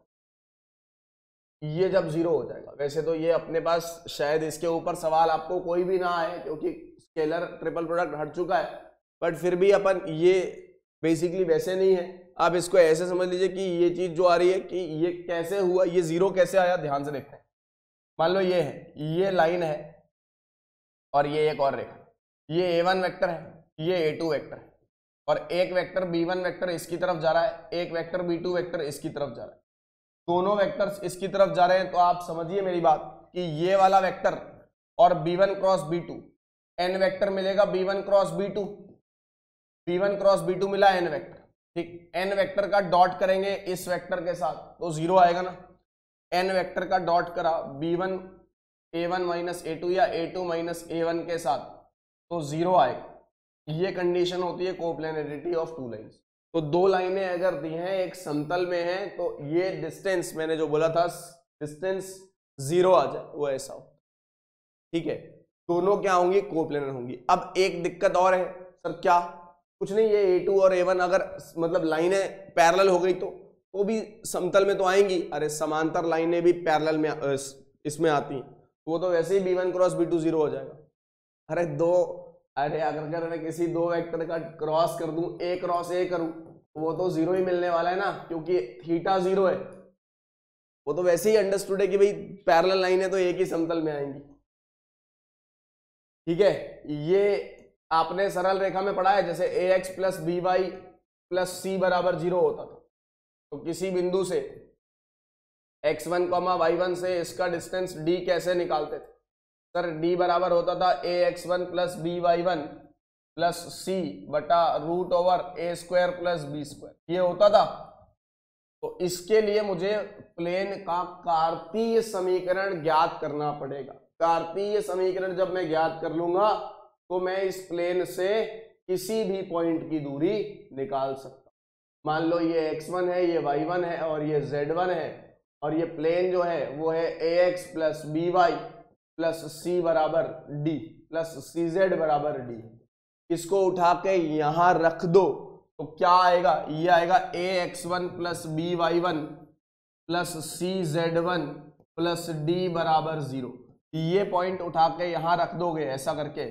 ये जब 0 हो जाएगा, वैसे तो ये अपने पास शायद इसके ऊपर सवाल आपको कोई भी ना आए क्योंकि स्केलर ट्रिपल प्रोडक्ट हट चुका है, बट फिर भी अपन ये बेसिकली वैसे नहीं है, आप इसको ऐसे समझ लीजिए कि ये चीज जो आ रही है कि ये कैसे हुआ, ये 0 कैसे आया, ध्यान से देखते हैं। मान लो ये है, ये लाइन है और ये एक और रेखा, ये A1 वेक्टर है, ये A2 वेक्टर है, और एक वेक्टर B1 वेक्टर इसकी तरफ जा रहा है, एक वेक्टर B2 वेक्टर इसकी तरफ जा रहा है। दोनों वेक्टर्स इसकी तरफ जा रहे हैं, तो आप समझिए मेरी बात कि ये वाला वेक्टर और B1 cross B2 n vector मिलेगा, B1 cross B2, B1 cross B2 मिला n वेक्टर। ठीक, n वेक्टर का डॉट करेंगे इस वेक्टर के साथ तो 0 आएगा ना। n वेक्टर का डॉट करा B1 A1 माइनस A2 या A2 माइनस A1 के साथ तो 0 आएगा। ये कंडीशन होती है कोप्लेनरिटी ऑफ टू लाइंस। तो दो लाइनें अगर दी हैं एक समतल में है तो ये डिस्टेंस मैंने जो बोला था डिस्टेंस 0 आ जाए वो ऐसा हो, ठीक है। दोनों क्या होंगी, कोप्लेनर होंगी। अब एक दिक्कत और है सर, क्या? कुछ नहीं, ये A2 और A1 अगर मतलब लाइनें पैरेलल हो गई तो भी समतल में तो आएंगी। अरे समांतर लाइनें भी पैरेलल में इसमें आती हैं, वो तो वैसे ही B1 क्रॉस B2 0 हो जाएगा। अरे अगर मैं किसी दो वेक्टर का क्रॉस कर दूं, A क्रॉस A करूं, वो तो 0 ही मिलने वाला है ना, क्योंकि थीटा 0 है। वो तो वैसे ही अंडरस्टूड है कि भाई पैरेलल लाइनें तो एक ही समतल में आएंगी, ठीक है। ये आपने सरल रेखा में पढ़ा है, जैसे ax plus B Y plus c बराबर 0 होता था। तो किसी बिंदु से x1, y1 से इसका डिस्टेंस d कैसे निकालते थे सर? d बराबर होता था ax1 plus by1 plus c बटा root over a square plus b square, ये होता था। तो इसके लिए मुझे प्लेन का कार्तीय समीकरण ज्ञात करना पड़ेगा। कार्तीय समीकरण जब मैं ज्ञात कर लूंगा तो मैं इस प्लेन से किसी भी पॉइंट की दूरी निकाल सकता। मान लो ये x1 है, ये y1 है और ये z1 है, और ये प्लेन जो है वो है ax plus B Y plus c बराबर डी प्लस सी जेड बराबर डी। इसको उठा के यहां रख दो तो क्या आएगा? ये आएगा ax1 प्लस बी वाई1 प्लस सी जेड1 प्लस डी बराबर 0। ये पॉइंट उठा के यहां रख दोगे, ऐसा करके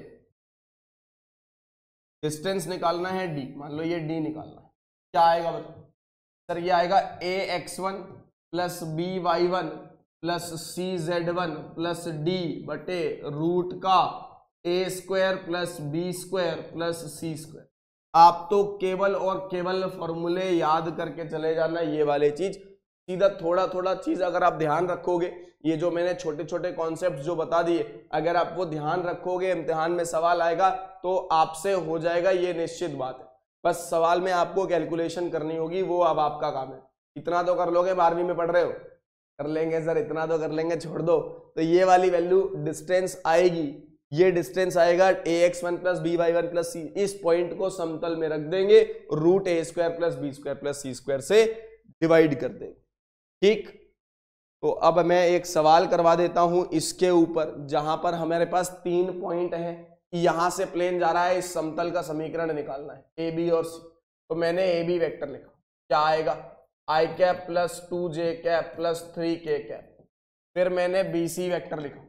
डिस्टेंस निकालना है d, मान लो ये d निकालना है, क्या आएगा बताओ सर? ये आएगा ax1 प्लस बी वाई1 प्लस सी जेड1 प्लस डी बटे रूट का a square plus b square plus c square. आप तो केवल और केवल फॉर्मूले याद करके चले जाना, ये वाले चीज सीधा थोड़ा थोड़ा चीज अगर आप ध्यान रखोगे, ये जो मैंने छोटे छोटे कॉन्सेप्ट जो बता दिए, अगर आप वो ध्यान रखोगे, इम्तिहान में सवाल आएगा तो आपसे हो जाएगा, ये निश्चित बात है। बस सवाल में आपको कैलकुलेशन करनी होगी, वो अब आपका काम है। इतना तो कर लोगे, 12वीं में पढ़ रहे हो, कर लेंगे सर, इतना तो कर लेंगे, छोड़ दो। तो ये वाली वैल्यू डिस्टेंस आएगी, ये डिस्टेंस आएगा ax1 plus B y 1 plus c. इस पॉइंट को समतल में रख देंगे, root a square plus b square plus c square से डिवाइड कर देंगे, ठीक। तो अब मैं एक सवाल करवा देता हूं इसके ऊपर, जहां पर हमारे पास 3 पॉइंट हैं, यहां से प्लेन जा रहा है, इस समतल का समीकरण निकालना है ए बी और सी। तो मैंने ए बी वेक्टर लिखा, क्या आएगा? I cap plus 2j cap plus 3k cap. फिर मैंने बी सी वेक्टर लिखा,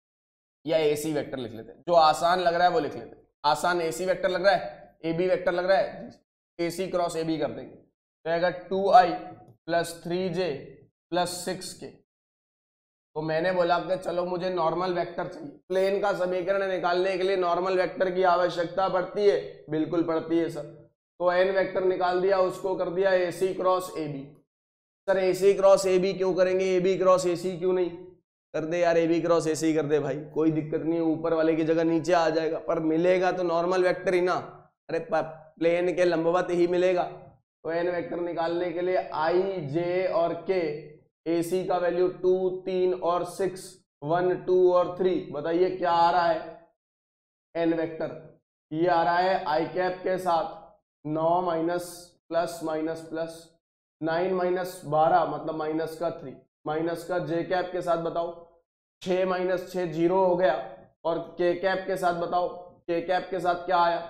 या ए सी वेक्टर लिख लेते हैं, जो आसान लग रहा है वो लिख लेते हैं। आसान ए सी वेक्टर लग रहा है, ए बी वेक्टर लग रहा है, ए सी क्रॉस ए बी कर देंगे, तो आएगा 2i plus 3j plus 6k। तो मैंने बोला कि चलो मुझे नॉर्मल वेक्टर चाहिए, प्लेन का समीकरण निकालने के लिए नॉर्मल वेक्टर की आवश्यकता पड़ती है, बिल्कुल पड़ती है सर। तो एन वेक्टर निकाल दिया, उसको कर दिया a c cross a b. Sir a c cross a b क्यों करेंगे, ए बी क्रॉस ए सी क्यों नहीं कर दे यार? ए बी क्रॉस ए सी कर दे भाई, कोई दिक्कत नहीं है, ऊपर वाले की जगह नीचे आ जाएगा, पर मिलेगा तो नॉर्मल वेक्टर ही ना। अरे प्लेन के लंबवत ही मिलेगा। तो एन वेक्टर निकालने के लिए आई जे और के, ए सी का वैल्यू 2 3 और 6, 1 2 और 3, बताइए क्या आ रहा है एन वेक्टर? ये आ रहा है आई कैप के साथ 9 minus plus minus plus 9 minus 12 मतलब माइनस का 3, माइनस का जे कैप के साथ बताओ 6 माइनस 6 0 हो गया, और के कैप के साथ बताओ, के कैप के साथ क्या आया?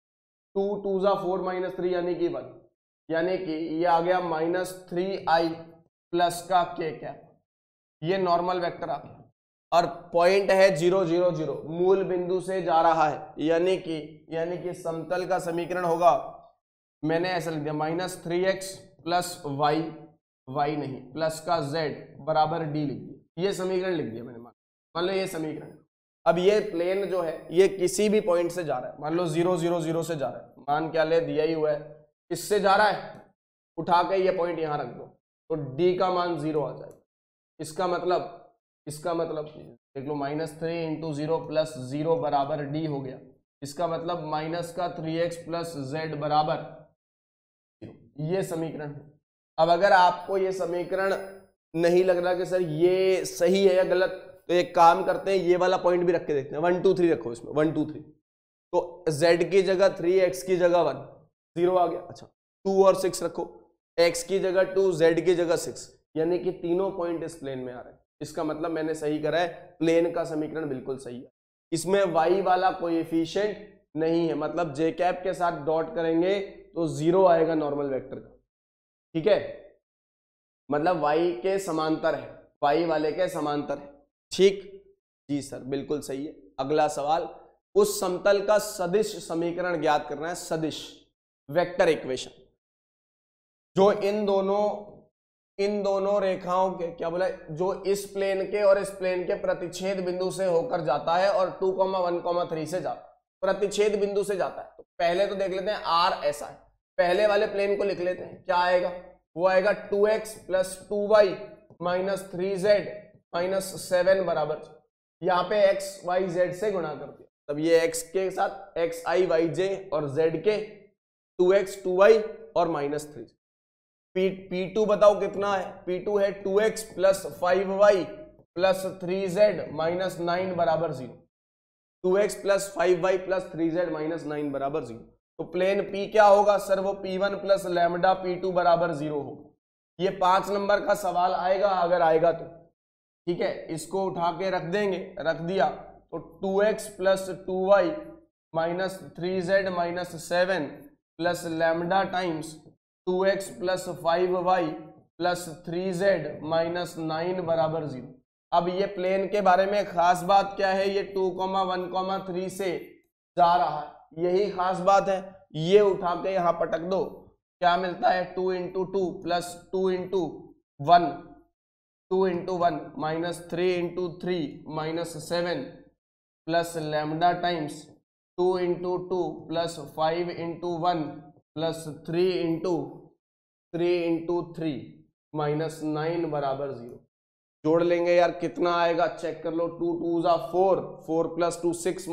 2 2 4 माइनस 3 यानी कि 1, यानी कि ये आ गया माइनस 3i प्लस का के कैप। ये नॉर्मल वेक्टर आ गया, और पॉइंट है 0 0 0, मूल बिंदु से जा रहा है, यानी कि समतल का समीकरण होगा, मैंने ऐसा लिख दिया माइनस 3x प्लस वाई नहीं प्लस का z बराबर d लिख दिया। ये समीकरण लिख दिया मैंने, मान लो ये समीकरण। अब ये प्लेन जो है ये किसी भी पॉइंट से जा रहा है, मान लो 0 0 0 से जा रहा है, मान क्या ले दिया ही हुआ है, इससे जा रहा है, उठा के ये पॉइंट यहां रख दो तो d का मान 0 आ जाएगा। इसका मतलब देख लो -3 इंटू 0 प्लस 0 बराबर d हो गया। इसका मतलब माइनस का 3x प्लस z बराबर 0। ये समीकरण है। अब अगर आपको ये समीकरण नहीं लग रहा कि सर ये सही है या गलत, तो एक काम करते हैं, ये वाला पॉइंट भी रख के देखते हैं। 1 2 3 रखो इसमें, 1 2 3 तो z की जगह 3, x की जगह 1, 0 आ गया। अच्छा 2 और 6 रखो, x की जगह 2, z की जगह 6, यानी कि तीनों पॉइंट इस प्लेन में आ रहे हैं। इसका मतलब मैंने सही करा है, प्लेन का समीकरण बिल्कुल सही है। इसमें y वाला कोएफिशिएंट नहीं है, मतलब जे कैप के साथ डॉट करेंगे तो 0 आएगा नॉर्मल वेक्टर का, ठीक है, मतलब y के समांतर है, y वाले के समांतर है, ठीक जी सर बिल्कुल सही है। अगला सवाल, उस समतल का सदिश समीकरण ज्ञात करना है, सदिश वेक्टर इक्वेशन, जो इन दोनों रेखाओं के क्या बोला, जो इस प्लेन के और इस प्लेन के प्रतिच्छेद बिंदु से होकर जाता है और 2, 1, 3 से जाता है, प्रतिच्छेद बिंदु से जाता है। तो पहले तो देख लेते हैं r ऐसा है, पहले वाले प्लेन को लिख लेते हैं, क्या आएगा, वो आएगा 2x + 2y - 3z - 7 बराबर, यहाँ पे x y z से गुणा कर दिया, तब ये x के साथ x i y j और z के 2x 2y और -3। P2 बताओ कितना है, P2 है 2x + 5y + 3z - 9 बराबर 0, 2x + 5y + 3z - 9 बराबर 0। तो प्लेन P क्या होगा सर, वो P1 + लैम्डा P2 बराबर 0 होगा। ये 5 नंबर का सवाल आएगा, अगर आएगा तो ठीक है, इसको उठा के रख देंगे, रख दिया तो 2x + 2y - 3z - 7 plus lambda times 2x + 5y + 3z - 9 बराबर 0। अब ये प्लेन के बारे में खास बात क्या है, ये 2, 1, 3 से जा रहा है, यही खास बात है। ये उठा के यहां पटक दो, क्या मिलता है, 2 × 2 + 2 × 1, 2 × 1 - 3 × 3 - 7 प्लस लैम्डा टाइम्स 2 × 2 + 5 × 1 + 3 × 3 - 9 बराबर 0। जोड़ लेंगे यार, कितना आएगा चेक कर लो, 2 2 = 4, 4 + 2 6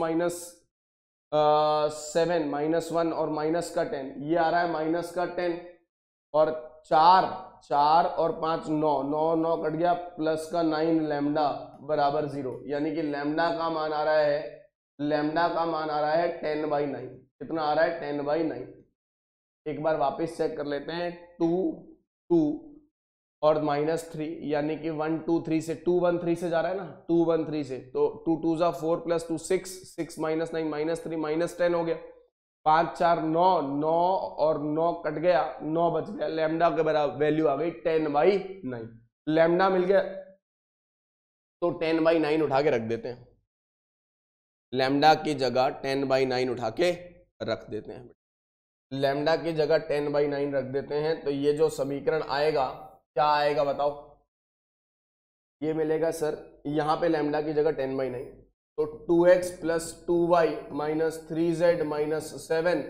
- 7 -1 और माइनस का 10, ये आ रहा है -10 और 4 और 5 9 9 9 कट गया, प्लस का 9 लैम्डा बराबर 0, यानी कि लैम्डा का मान आ रहा है, लैम्डा का मान आ रहा है 10/9। कितना आ रहा है, 10/9। एक बार वापस चेक कर लेते हैं, 2 2 और -3, यानी कि 1 2 3 से 2 1 3 से जा रहा है ना, 2 1 3 से, तो 2 2 = 4 + 2 6 6 - 9 -3 -10 हो गया, 5 4 9 9 और 9 कट गया, 9 बच गया, लैम्डा के बराबर वैल्यू आ गई 10/9। लैम्डा मिल गया तो 10/9 उठा के रख देते हैं, लैम्डा की जगह 10/9 उठा के रख देते हैं, लैम्डा की जगह 10/9 रख देते हैं। तो ये जो समीकरण आएगा, क्या आएगा बताओ, ये मिलेगा सर, यहां पे लैम्डा की जगह 10/9, तो 2x + 2y - 3z - 7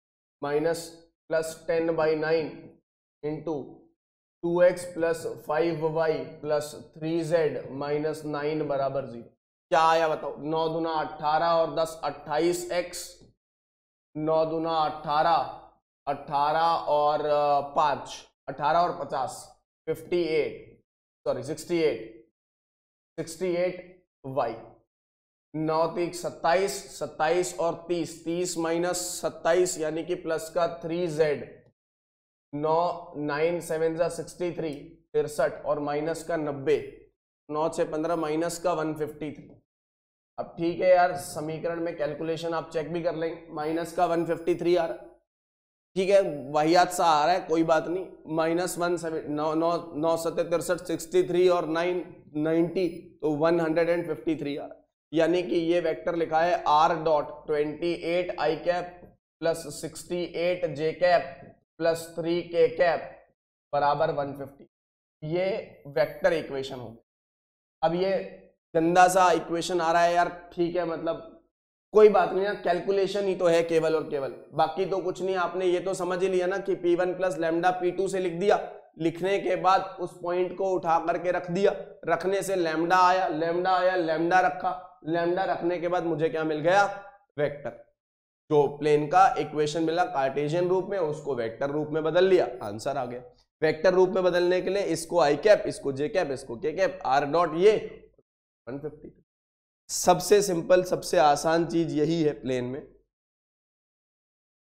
+ 10/9 × 2x + 5y + 3z - 9 बराबर 0। क्या आया बताओ, 9 दूना 18 और 10 28x, 9 दूना 18, 18 और 5 18 और 50 58, सॉरी 68y, 9 3 27, 27 और 30 30 - 27 यानी कि प्लस का 3z, 9 9 7 = 63 63 और माइनस का 90, 9 6 15 माइनस का 153। अब ठीक है यार, समीकरण में कैलकुलेशन आप चेक भी कर लेंगे, माइनस का 153 आ रहा है, ठीक है, वाहियात सा आ रहा है, कोई बात नहीं, -1 9 7 63 63 और 9 90, तो 153 आ रहा है, यानी कि ये वेक्टर लिखा है r.28i cap + 68j cap + 3k cap बराबर 150। ये वेक्टर इक्वेशन हो। अब ये गंदा सा इक्वेशन आ रहा है यार, ठीक है, मतलब कोई बात नहीं ना, कैलकुलेशन ही तो है केवल और केवल, बाकी तो कुछ नहीं। आपने ये तो समझ ही लिया ना कि P1 + लैम्डा P2 से लिख दिया, लिखने के बाद उस पॉइंट को उठा करके रख दिया, रखने से लैम्डा आया, लैम्डा रखा, लैम्डा रखने के बाद मुझे क्या मिल गया, वेक्टर। जो प्लेन का इक्वेशन मिला कार्टेशियन रूप में, उसको वेक्टर रूप में बदल लिया, आंसर आ गया। वेक्टर रूप में बदलने के लिए इसको आई कैप, इसको जे कैप, इसको के कैप, r., ये 150। सबसे सिंपल, सबसे आसान चीज यही है प्लेन में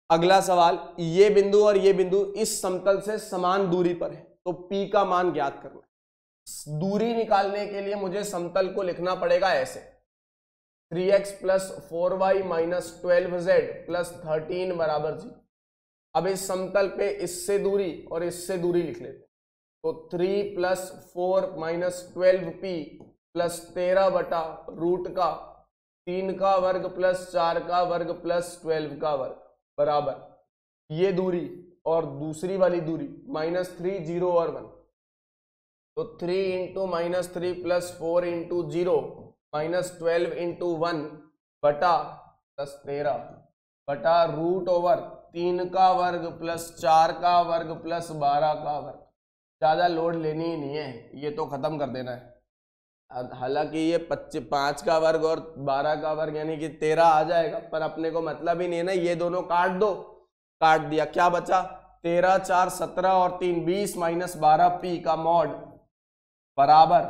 अगला सवाल, ये बिंदु और ये बिंदु इस समतल से समान दूरी पर है, तो P का मान ज्ञात करना है। दूरी निकालने के लिए मुझे समतल को लिखना पड़ेगा ऐसे, 3x plus 4y minus 12z plus 13 बराबर 0। अब इस समतल पे इससे दूरी और इससे दूरी लिख लेते हैं, तो 3 प्लस 4 माइनस 12p प्लस 13 बटा रूट का 3 का वर्ग प्लस 4 का वर्ग प्लस 12 का वर्ग बराबर ये दूरी और दूसरी वाली दूरी -3 0 और 1, तो 3 इंटू -3 प्लस 4 इंटू 0 -12 इंटू 1 बटा प्लस 13 बटा रूट ओवर 3 का वर्ग प्लस 4 का वर्ग प्लस 12 का वर्ग। ज्यादा लोड लेनी ही नहीं है, ये तो खत्म कर देना है। हालांकि ये 5 का वर्ग और 12 का वर्ग यानी कि 13 आ जाएगा, पर अपने को मतलब ही नहीं है ना, ये दोनों काट दो, काट दिया, क्या बचा 13 4 17 और 3 20 माइनस 12p का मॉड बराबर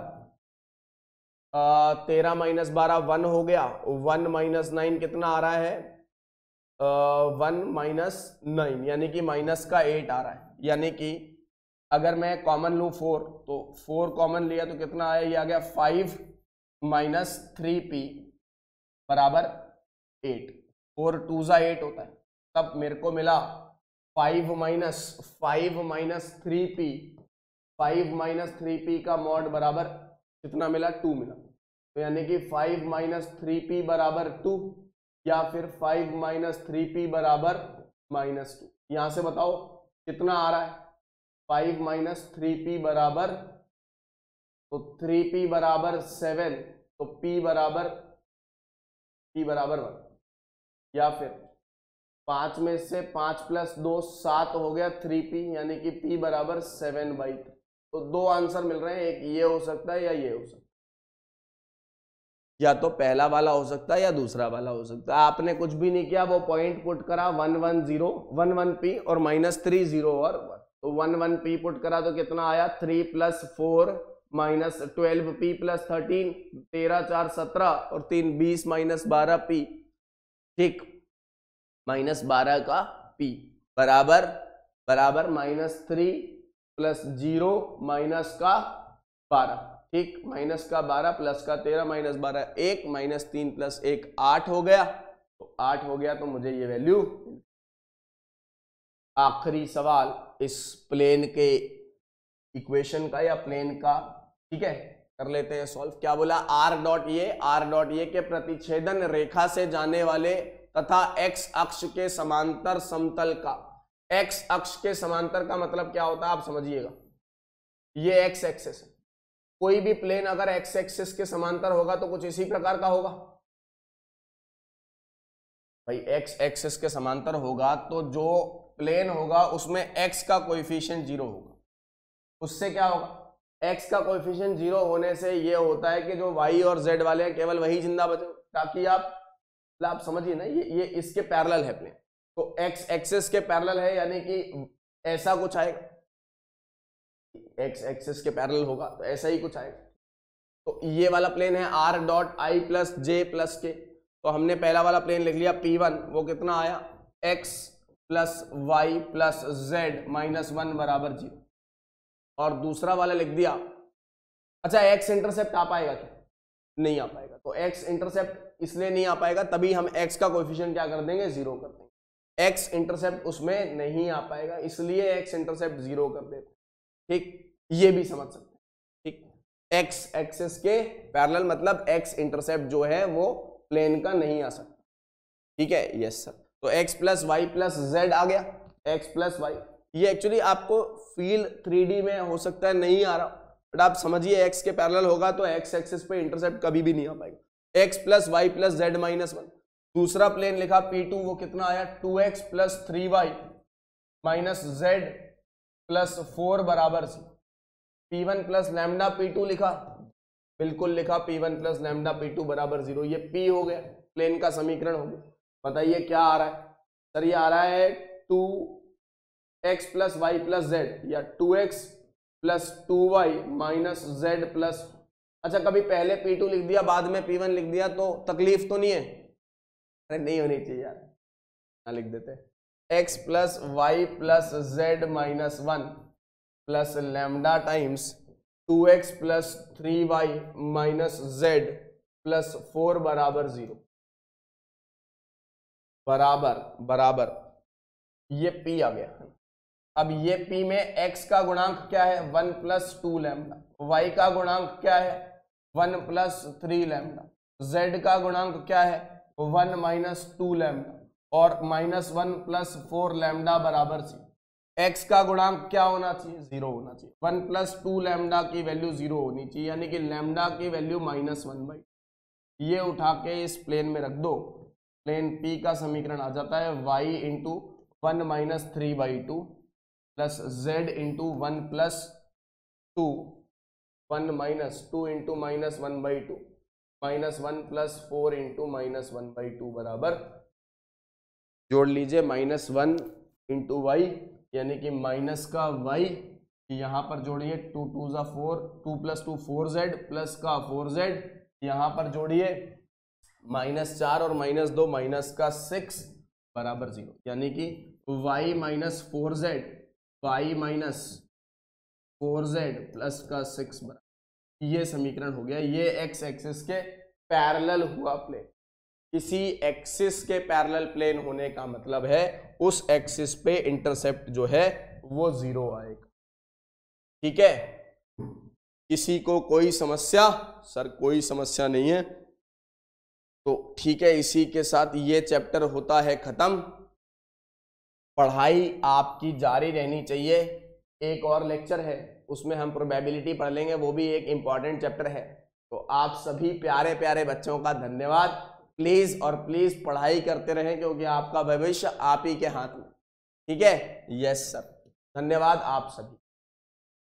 13 माइनस 12 1 हो गया, 1 माइनस 9 कितना आ रहा है 1 माइनस 9 यानी कि माइनस का 8 आ रहा है। यानी कि अगर मैं कॉमन लूँ 4 तो 4 कॉमन लिया तो कितना आया, ये आ गया 5 माइनस 3p बराबर 8। 4 2 जा 8 होता है, तब मेरे को मिला 5 माइनस 3p, 5 माइनस 3p का मॉड बराबर कितना मिला 2 मिला। तो यानी कि 5 माइनस 3p बराबर 2 या फिर 5 माइनस 3p बराबर -2। यहां से बताओ कितना आ रहा है, 5 माइनस 3p बराबर, तो 3p बराबर 7, तो p बराबर 1, या फिर 5 में से 5 प्लस 2 7 हो गया 3p यानी कि p बराबर 7/3। तो दो आंसर मिल रहे हैं, एक ये हो सकता है या ये हो सकता है, या तो पहला वाला हो सकता है या दूसरा वाला हो सकता है। आपने कुछ भी नहीं किया, वो पॉइंट पुट करा 1 1 0 1 1p और -3 0 और 1, तो 1 1p पुट करा तो कितना आया 3 प्लस 4 माइनस 12p प्लस 13, 13 4 17 और 3 20 माइनस 12p, ठीक, -12 का p बराबर -3 प्लस 0 माइनस का 12, ठीक, माइनस का 12 प्लस का 13 माइनस 12 1 -3 प्लस 1 8 हो गया, तो 8 हो गया तो मुझे ये वैल्यू। आखिरी सवाल इस प्लेन के इक्वेशन का या प्लेन का, ठीक है, कर लेते हैं सॉल्व। क्या बोला, आर डॉट ये के प्रतिच्छेदन रेखा से जाने वाले तथा एक्स अक्ष के समांतर समतल का, एक्स अक्ष के समांतर का मतलब क्या होता है आप समझिएगा, ये एक्स एक्सिस है, कोई भी प्लेन अगर एक्स एक्सिस के समांतर होगा तो कुछ इसी प्रकार का होगा भाई। एक्स एक्सिस के समांतर होगा तो जो प्लेन होगा उसमें एक्स का कोएफिशिएंट 0 होगा। उससे क्या होगा, एक्स का कोएफिशिएंट 0 होने से ये होता है कि जो वाई और जेड वाले हैं केवल वही जिंदा बचे, ताकि आप समझिए ना, ये इसके पैरेलल है प्लेन, तो एक्स एक्सिस के पैरेलल है यानी कि ऐसा कुछ आएगा, एक्स एक्सिस के पैरेलल होगा तो ऐसा ही कुछ आएगा। तो ये वाला प्लेन है are dot i plus j plus k, तो हमने पहला वाला प्लेन लिख लिया P1, वो कितना आया x plus y plus z -1 बराबर 0, और दूसरा वाला लिख दिया, अच्छा x इंटरसेप्ट आ पाएगा क्या, नहीं आ पाएगा, तो x इंटरसेप्ट इसलिए नहीं आ पाएगा, तभी हम x का कोएफिशिएंट क्या कर देंगे 0 कर देंगे, x इंटरसेप्ट उसमें नहीं आ पाएगा इसलिए x इंटरसेप्ट 0 कर देते, ठीक, ये भी समझ सकते हैं, ठीक, x एक्सिस के पैरेलल मतलब x इंटरसेप्ट जो है वो प्लेन का नहीं आ सकता, ठीक है, यस सर। तो x plus y plus z आ गया, x प्लस वाई, ये एक्चुअली आपको फील 3D में हो सकता है नहीं आ रहा, बट आप समझिए x के पैरेलल होगा तो x एक्सिस पे इंटरसेप्ट कभी भी नहीं आ पाएगा, x plus y plus z -1। दूसरा प्लेन लिखा P2, वो कितना आया 2x plus 3y minus z plus 4 बराबर 0। P1 प्लस लैम्डा P2 लिखा, बिल्कुल लिखा P1 प्लस लैम्डा P2 बराबर 0, ये P हो गया, प्लेन का समीकरण हो गया। बताइए क्या आ रहा है सर, ये आ रहा है 2x plus y plus Z या 2x plus 2y minus z plus, अच्छा कभी पहले P2 लिख दिया बाद में P1 लिख दिया तो तकलीफ तो नहीं है, अरे नहीं होनी चाहिए यार, ना लिख देते, x plus y plus z minus 1 plus lambda times 2x plus 3y minus z plus 4 बराबर 0 बराबर ये p आ गया। अब ये p में x का गुणांक क्या है 1 प्लस 2 लैम्डा, y का गुणांक क्या है 1 प्लस 3 लैम्डा, z का गुणांक क्या है 1 माइनस 2 लैम्डा और माइनस 1 प्लस 4 लैम्डा बराबर 0। x का गुणांक क्या होना चाहिए 0 होना चाहिए। 1 प्लस 2 लैम्डा की वैल्यू 0 होनी चाहिए, यानी कि लैम्डा की वैल्यू -1/2। ये उठा के इस प्लेन में रख दो, प्लेन p का समीकरण आ जाता है y into 1 minus 3/2 plus z into 1 plus 2 1 minus 2 into -1/2 minus 1 plus 4 into -1/2 बराबर, जोड़ लीजिए -1 इंटू वाई यानी कि माइनस का y, यहाँ पर जोड़िए 2 2 ज़ा 4, 2 प्लस 2 4z प्लस का 4z, यहाँ पर जोड़िए -4 और -2 माइनस का 6 बराबर 0, यानी कि y minus 4z y minus 4z plus का 6 बराबर, ये समीकरण हो गया। ये x एक्सिस के पैरेलल हुआ प्लेन। किसी एक्सिस के पैरेलल प्लेन होने का मतलब है उस एक्सिस पे इंटरसेप्ट जो है वो 0 आएगा। ठीक है, किसी को कोई समस्या? सर कोई समस्या नहीं है, तो ठीक है, इसी के साथ ये चैप्टर होता है खत्म। पढ़ाई आपकी जारी रहनी चाहिए। एक और लेक्चर है उसमें हम प्रोबेबिलिटी पढ़ लेंगे, वो भी एक इंपॉर्टेंट चैप्टर है। तो आप सभी प्यारे प्यारे बच्चों का धन्यवाद। प्लीज और प्लीज पढ़ाई करते रहें, क्योंकि आपका भविष्य आप ही के हाथ में। ठीक है, यस सर, धन्यवाद आप सभी।